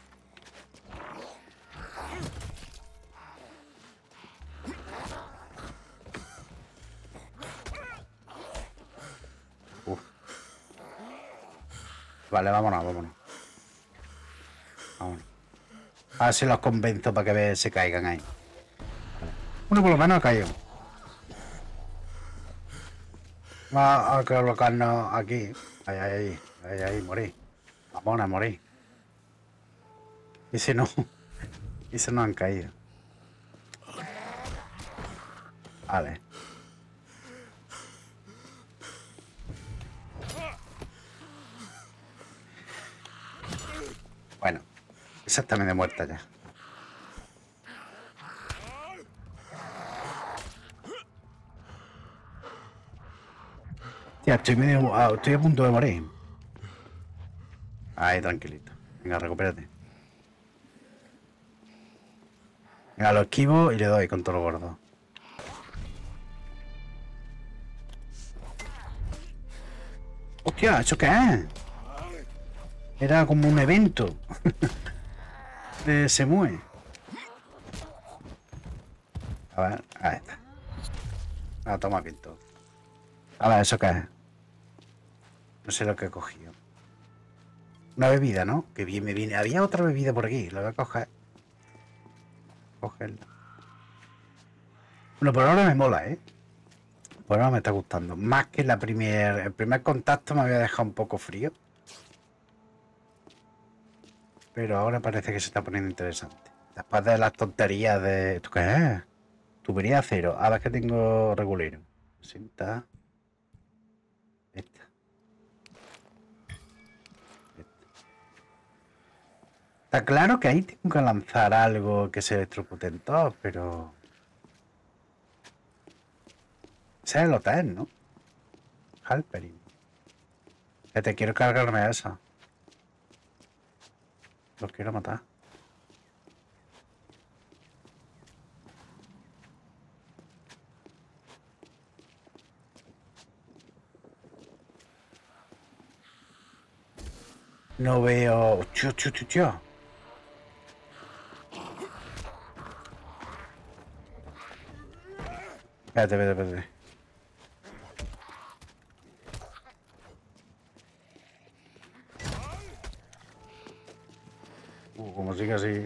Uf. Vale, vámonos. Vámonos. A ver si los convenzo para que se caigan ahí. Vale. Uno por lo menos ha caído. Vamos a colocarnos aquí. Ahí, morí. Vamos a morir. Y si no, y si no han caído. Vale. Bueno, exactamente muerta ya. Tía, estoy a punto de morir. Ahí, tranquilito. Venga, recupérate. Venga, lo esquivo y le doy con todo lo gordo. Hostia, ¿eso qué es? Era como un evento. Se mueve. A ver, ahí está. Ah, toma viento. A ver, ¿eso qué es? No sé lo que he cogido. Una bebida, ¿no? Que bien me viene. Había otra bebida por aquí. La voy a coger. Cogerla. Bueno, por ahora me mola, ¿eh? Por ahora me está gustando. Más que el primer contacto me había dejado un poco frío. Pero ahora parece que se está poniendo interesante. Después de las tonterías de... ¿Esto qué es? Tubería cero. A ver que tengo regulero. Esta. Esta. Está claro que ahí tengo que lanzar algo que se electrocute en todo, pero... Ese es el hotel, ¿no? Halperin. Que te quiero cargarme a esa. Los quiero matar. No veo... Tío, tío, tío, tío. Espérate, espérate, espérate. Como sigue así...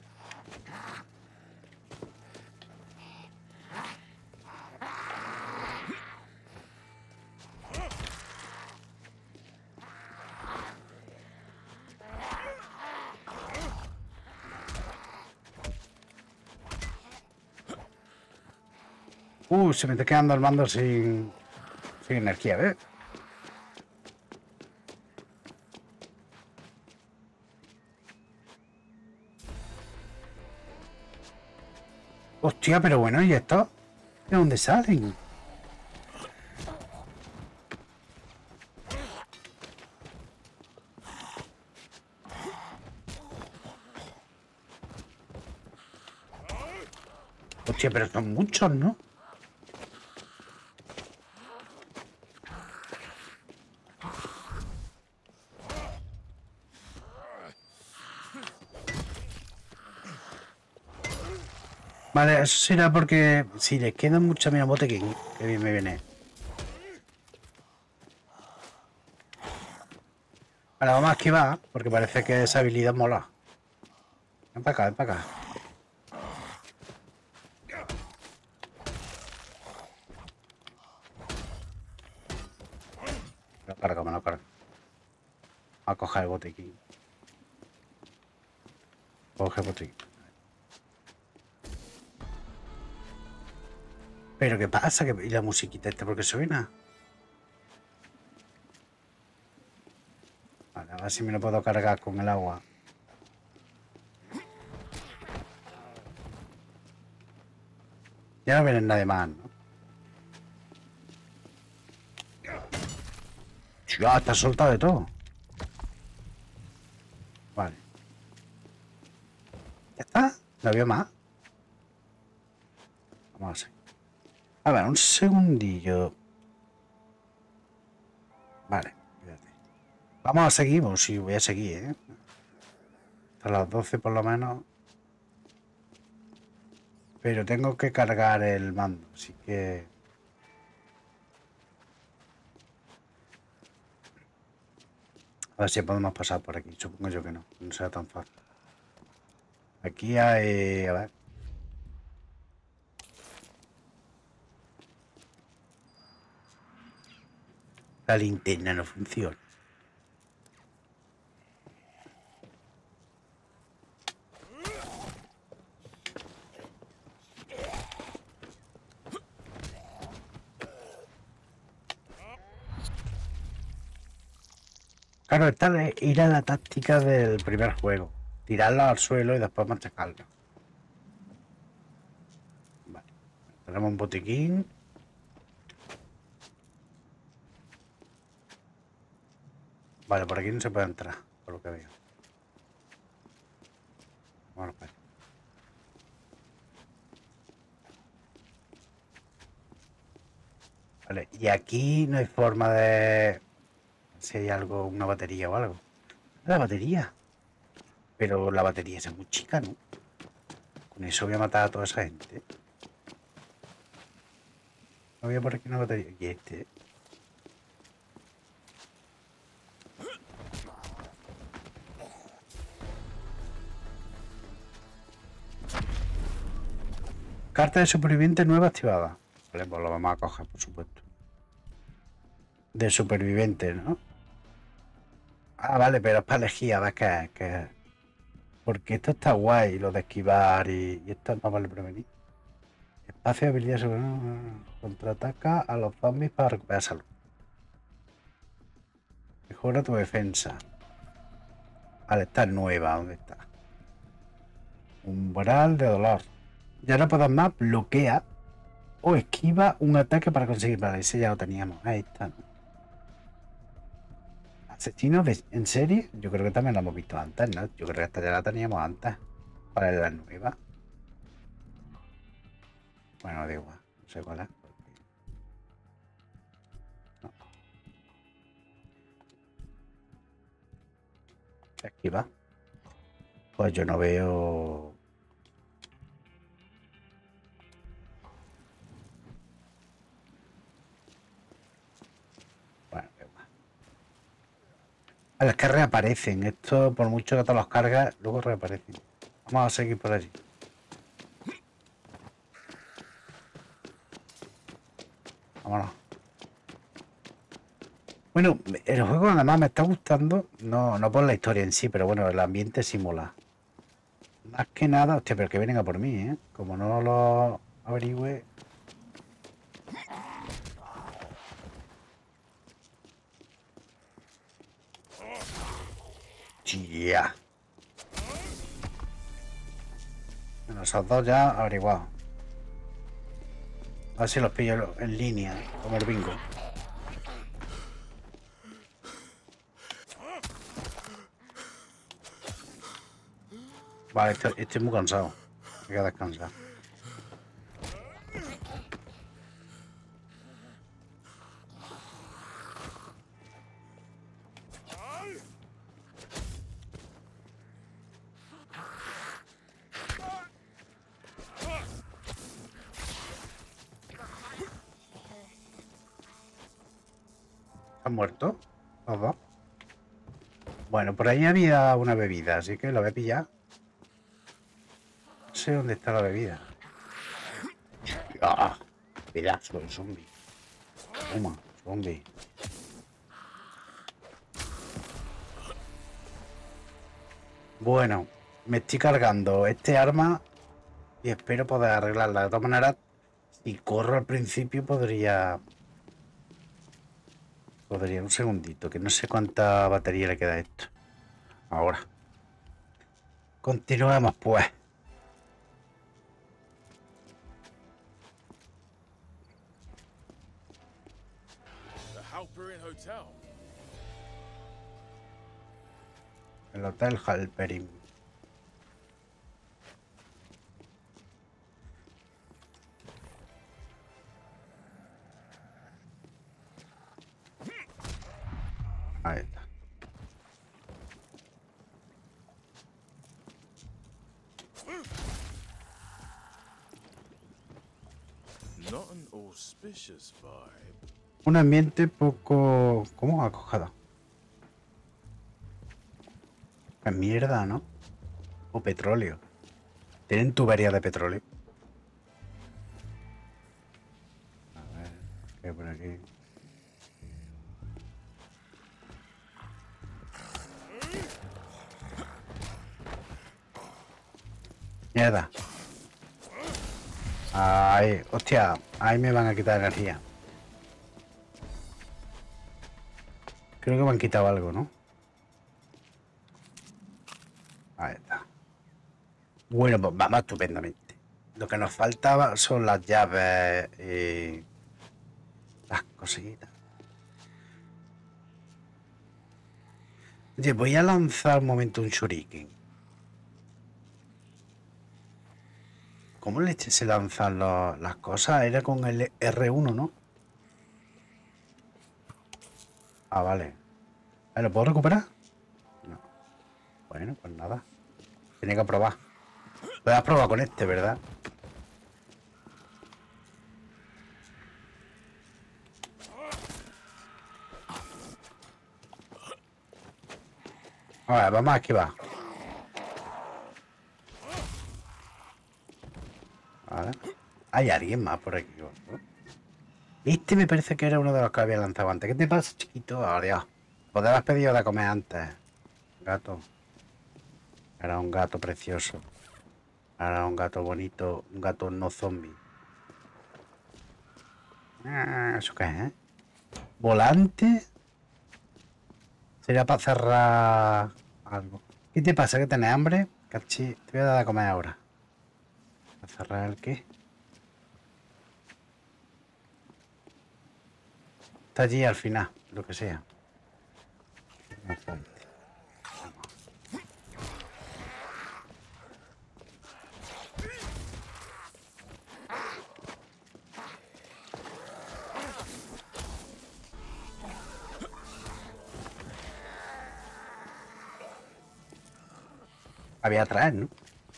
Se me está quedando el mando sin energía, ¿ves? Hostia, pero bueno, ¿y esto? ¿De dónde salen? Hostia, pero son muchos, ¿no? Vale, eso será porque si les quedan muchos, mira, botequín, que bien me viene. Vale, vamos a esquivar, porque parece que esa habilidad mola. Ven para acá, ven para acá. Me lo cargo, me lo cargo. Vamos a coger el botequín. Coge el botequín. Pero ¿qué pasa? ¿Y la musiquita esta por qué suena? Vale, a ver si me lo puedo cargar con el agua. Ya no viene nadie más, ¿no? Ya, está soltado de todo. Vale. ¿Ya está? ¿No había más? Vamos a seguir. A ver, un segundillo. Vale, fíjate. Vamos a seguir, pues sí, voy a seguir, ¿eh? Hasta las 12 por lo menos. Pero tengo que cargar el mando, así que... A ver si podemos pasar por aquí. Supongo yo que no. No será tan fácil. Aquí hay... A ver. La linterna no funciona. Claro, esta es ir a la táctica del primer juego. Tirarlo al suelo y después machacarlo. Vale. Tenemos un botiquín. Vale, por aquí no se puede entrar, por lo que veo. Bueno, pues. Vale, y aquí no hay forma de... Si hay algo, una batería o algo. La batería. Pero la batería es muy chica, ¿no? Con eso voy a matar a toda esa gente. No voy a por aquí una batería. Y este. Carta de superviviente nueva activada. Vale, pues lo vamos a coger, por supuesto. De superviviente, ¿no? Ah, vale, pero es para elegir, a ver qué es. Porque esto está guay, lo de esquivar y esto no vale prevenir. Espacio de habilidad sobre... Contraataca a los zombies para recuperar salud. Mejora tu defensa. Vale, está nueva, ¿dónde está? Umbral de dolor. Ya no puedes más, bloquea o esquiva un ataque para conseguir. Vale, ese ya lo teníamos. Ahí está, ¿no? Asesinos en serie, yo creo que también lo hemos visto antes, ¿no? Yo creo que esta ya la teníamos antes. ¿Cuál es la nueva? Bueno, da igual, no sé cuál es. No. Esquiva. Pues yo no veo... Bueno, da igual. Las que reaparecen. Esto, por mucho que te los cargas, luego reaparecen. Vamos a seguir por allí. Vámonos. Bueno, el juego además me está gustando, no por la historia en sí, pero bueno, el ambiente sí mola. Más que nada, hostia, pero que vienen a por mí, ¿eh? Como no lo averigüe... ¡Tía! Bueno, esos dos ya averiguados. A ver si los pillo en línea, como el bingo. Vale, estoy muy cansado. Hay que descansar. ¿Han muerto? Los dos. Bueno, por ahí había una bebida, así que lo voy a pillar. No sé dónde está la bebida. ¡Ah! Pedazo de zombie. Toma, zombie. Bueno, me estoy cargando este arma y espero poder arreglarla. De todas maneras, si corro al principio podría un segundito, que no sé cuánta batería le queda a esto. Ahora. Continuemos pues. The Halperin Hotel. El Hotel Halperin. Ahí está. Not an auspicious vibe. Un ambiente poco... ¿Cómo? Acogado. Es mierda, ¿no? O petróleo. ¿Tienen tuberías de petróleo? A ver, ¿qué hay por aquí? Mierda. Ay, hostia, ahí me van a quitar energía. Creo que me han quitado algo, ¿no? Bueno, pues vamos estupendamente. Lo que nos faltaba son las llaves y las cositas. Oye, voy a lanzar un momento un shuriken. ¿Cómo leche se lanzan las cosas? Era con el R1, ¿no? Ah, vale. ¿Lo puedo recuperar? No. Bueno, pues nada. Tenía que probar. Puedes probar con este, ¿verdad? A ver, vamos a esquivar. Vale. Hay alguien más por aquí. Este me parece que era uno de los que había lanzado antes. ¿Qué te pasa, chiquito? Adiós. Pues haber pedido de comer antes. Gato. Era un gato precioso. Era un gato bonito. Un gato no zombie. ¿Eso qué es, volante? Sería para cerrar algo. ¿Qué te pasa? ¿Que tenés hambre? Cachi, te voy a dar de comer ahora. ¿Para cerrar el qué? Está allí al final, lo que sea. Había atrás, ¿no?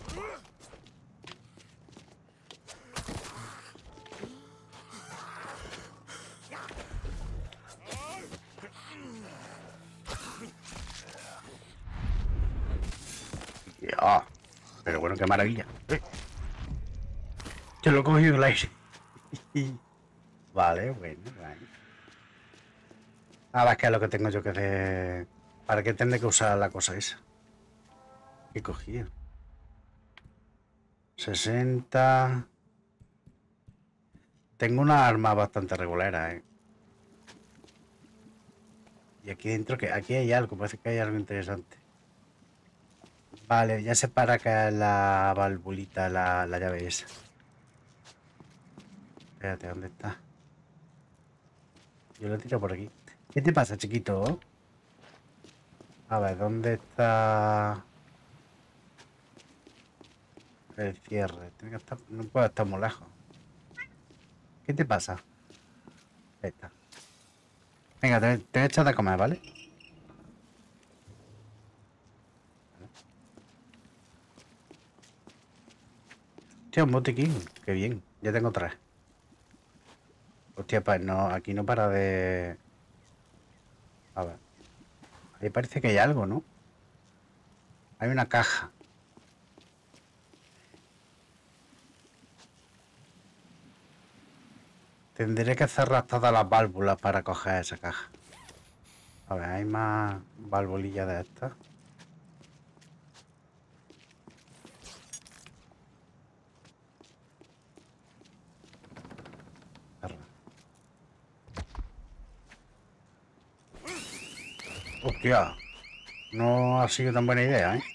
Ya. Pero bueno, qué maravilla. Yo lo he cogido en el aire. Vale, bueno, bueno. Nada, es que es lo que tengo yo que hacer. ¿Para qué tendré que usar la cosa esa? ¿Qué he cogido? 60. Tengo una arma bastante regular, ¿eh? Y aquí dentro, que aquí hay algo, parece que hay algo interesante. Vale, ya sé para qué es la valvulita, la llave esa. Espérate, ¿dónde está? Yo lo tiro por aquí. ¿Qué te pasa, chiquito? A ver, ¿dónde está el cierre? Tiene que estar, no puedo estar muy lejos. ¿Qué te pasa? Ahí está. Venga, te voy a echar de comer, ¿vale? Hostia, un botiquín. Qué bien. Ya tengo 3. Hostia, pues no, aquí no para de... A ver. Ahí parece que hay algo, ¿no? Hay una caja. Tendré que cerrar todas las válvulas para coger esa caja. A ver, hay más valvulillas de estas. Cerra. Hostia, no ha sido tan buena idea, ¿eh?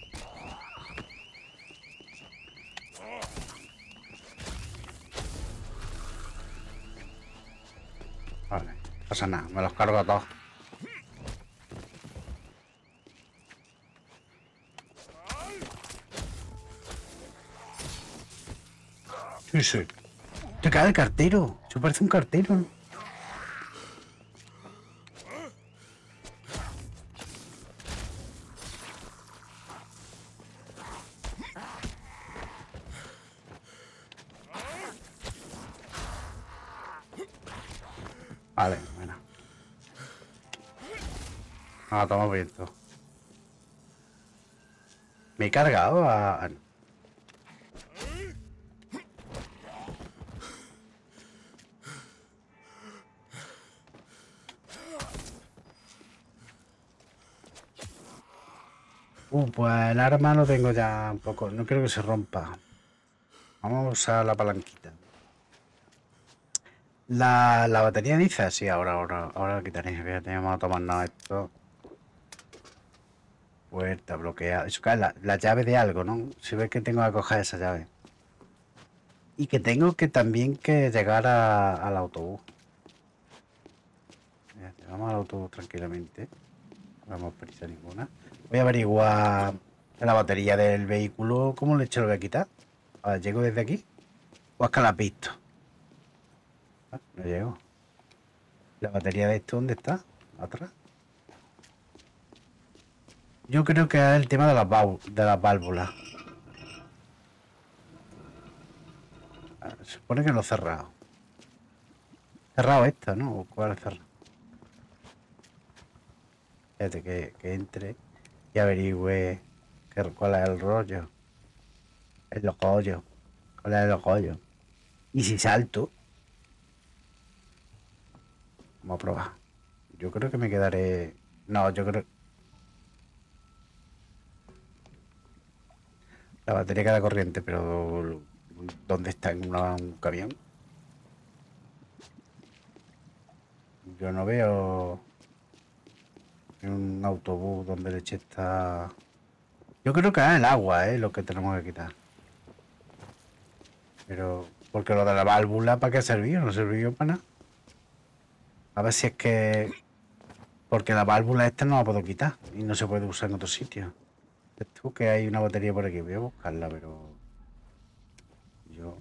Vale, no pasa nada, me los cargo a todos. Sí, sí. Te cae el cartero. Eso parece un cartero. Vale, bueno. Ah, toma viento. Me he cargado a... no. Pues el arma lo tengo ya un poco. No creo que se rompa. Vamos a usar la palanquita. La batería dice, sí, ahora la quitaré. Fíjate, vamos a tomarnos esto. Puerta bloqueada. Eso que es la llave de algo, ¿no? Si ves que tengo que coger esa llave. Y que tengo que también que llegar al autobús. Fíjate, vamos al autobús tranquilamente. No vamos prisa ninguna. Voy a averiguar la batería del vehículo. ¿Cómo le echo lo voy a quitar? A ver, ¿llego desde aquí? ¿O es que la has visto? Ah, no llego. ¿La batería de esto dónde está? ¿Atrás? Yo creo que es el tema de las válvulas. Ah, se supone que lo he cerrado. Cerrado esta, ¿no? ¿O cuál es cerrado? Fíjate que entre y averigüe cuál es el rollo. El locollo. ¿Cuál es el locollo? Y si salto, vamos a probar. Yo creo que me quedaré. No, yo creo. La batería queda corriente, pero ¿dónde está? ¿En un camión? Yo no veo en un autobús donde leche está. Yo creo que es el agua, lo que tenemos que quitar. Pero, porque lo de la válvula, ¿para qué sirvió? No sirvió para nada. A ver si es que. Porque la válvula esta no la puedo quitar y no se puede usar en otro sitio. Esto que hay una batería por aquí, voy a buscarla, pero. Yo.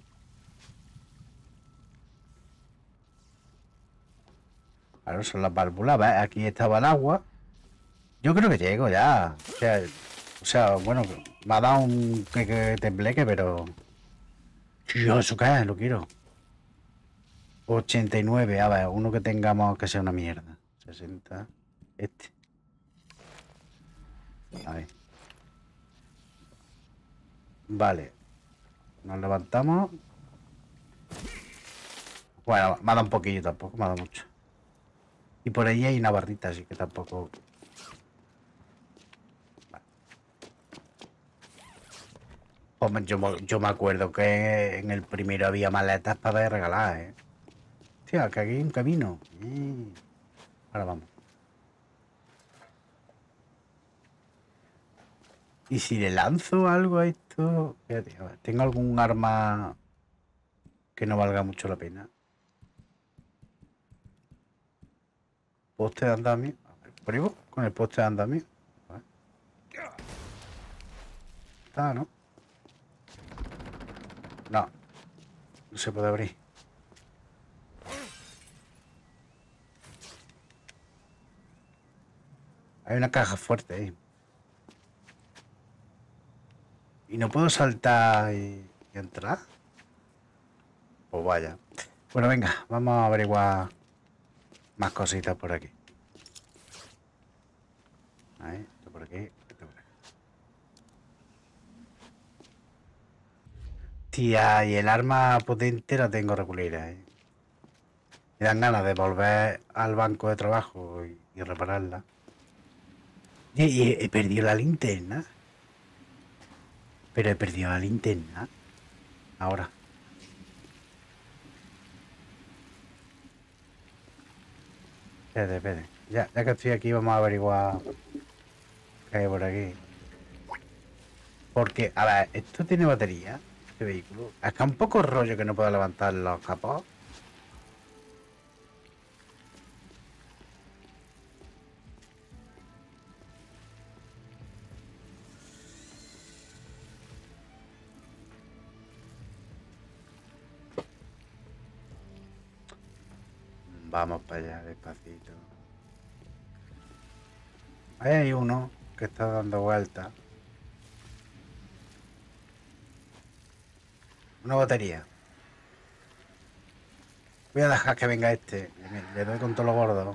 Claro, son las válvulas. ¿Ves? Aquí estaba el agua. Yo creo que llego ya. O sea, bueno, me ha dado un que tembleque, pero. Tío, ¿eso qué es? Lo quiero. 89, a ver, uno que tengamos que sea una mierda. 60. Este. Ahí. Vale. Nos levantamos. Bueno, me ha dado un poquillo tampoco, me ha dado mucho. Y por ahí hay una barrita, así que tampoco. Vale. Hombre, yo me acuerdo que en el primero había maletas para regalar, ¿eh? Hostia, que aquí hay un camino. Ahora vamos. ¿Y si le lanzo algo a esto? Fíjate, a ver, ¿tengo algún arma que no valga mucho la pena? Poste de andamio. A ver, pruebo con el poste de andamio. A ver. Está, ¿no? No. No se puede abrir. Hay una caja fuerte ahí. ¿Y no puedo saltar y entrar? Pues vaya. Bueno, venga, vamos a averiguar más cositas por aquí. Ahí, esto por aquí, esto por aquí. Tía, y el arma potente la tengo regulera, ¿eh? Me dan ganas de volver al banco de trabajo y repararla. Y he perdido la linterna. Pero he perdido la linterna. Ahora. Espérate. Ya que estoy aquí vamos a averiguar qué hay por aquí. Porque, a ver, ¿esto tiene batería? Este vehículo. Es que un poco rollo que no puedo levantar los capós. Vamos para allá, despacito. Ahí hay uno que está dando vueltas. Una batería. Voy a dejar que venga este. Le doy con todo lo gordo.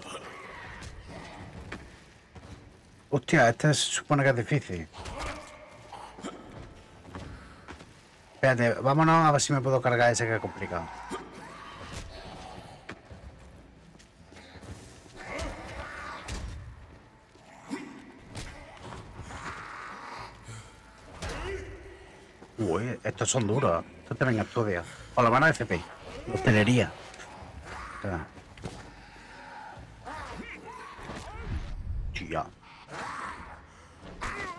Hostia, este se supone que es difícil. Espérate, vámonos a ver si me puedo cargar ese que es complicado. Uy, estos son duros. Estos te vengan estudios. O la mano de FP. Hostelería. Tía.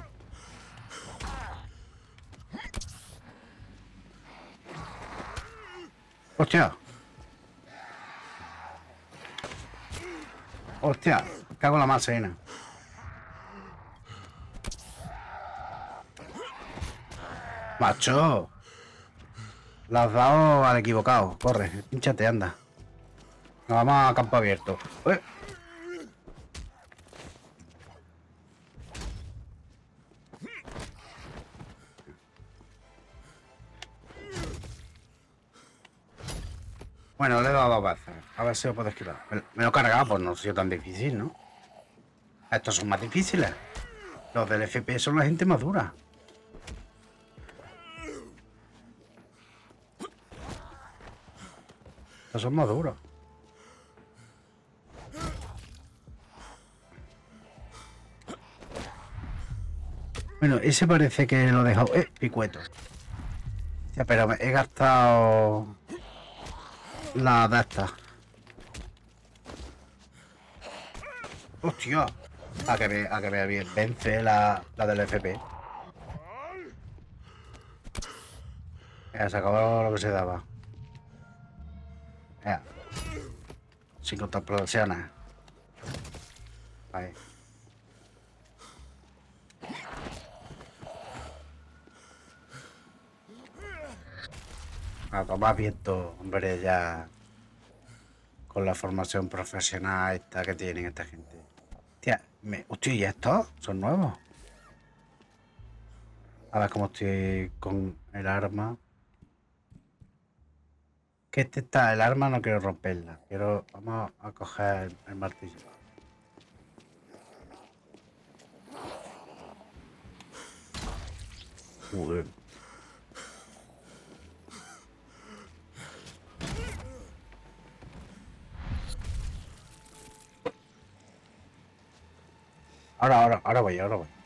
Hostia. Hostia, cago en la marcena. Macho. La has dado al equivocado. Corre, pínchate, anda. Nos vamos a campo abierto. ¡Uy! Bueno, le he dado 2 veces. A ver si lo puedo esquivar. Me lo he cargado, pues no ha sido tan difícil, ¿no? Estos son más difíciles. Los del FP son la gente más dura. Estos son más duros. Bueno, ese parece que lo he dejado. Picueto. Ya, pero he gastado la de estas. Hostia. A que vea bien. Vence la del FP. Ya, se acabó lo que se daba. Ya. Sin contar explosiones. Ahí. A tomar viento, hombre, ya. Con la formación profesional esta que tienen esta gente. Tía, hostia, ¿y estos? ¿Son nuevos? A ver cómo estoy con el arma. Que el arma no quiero romperla. Vamos a coger el martillo. Joder. Ahora voy.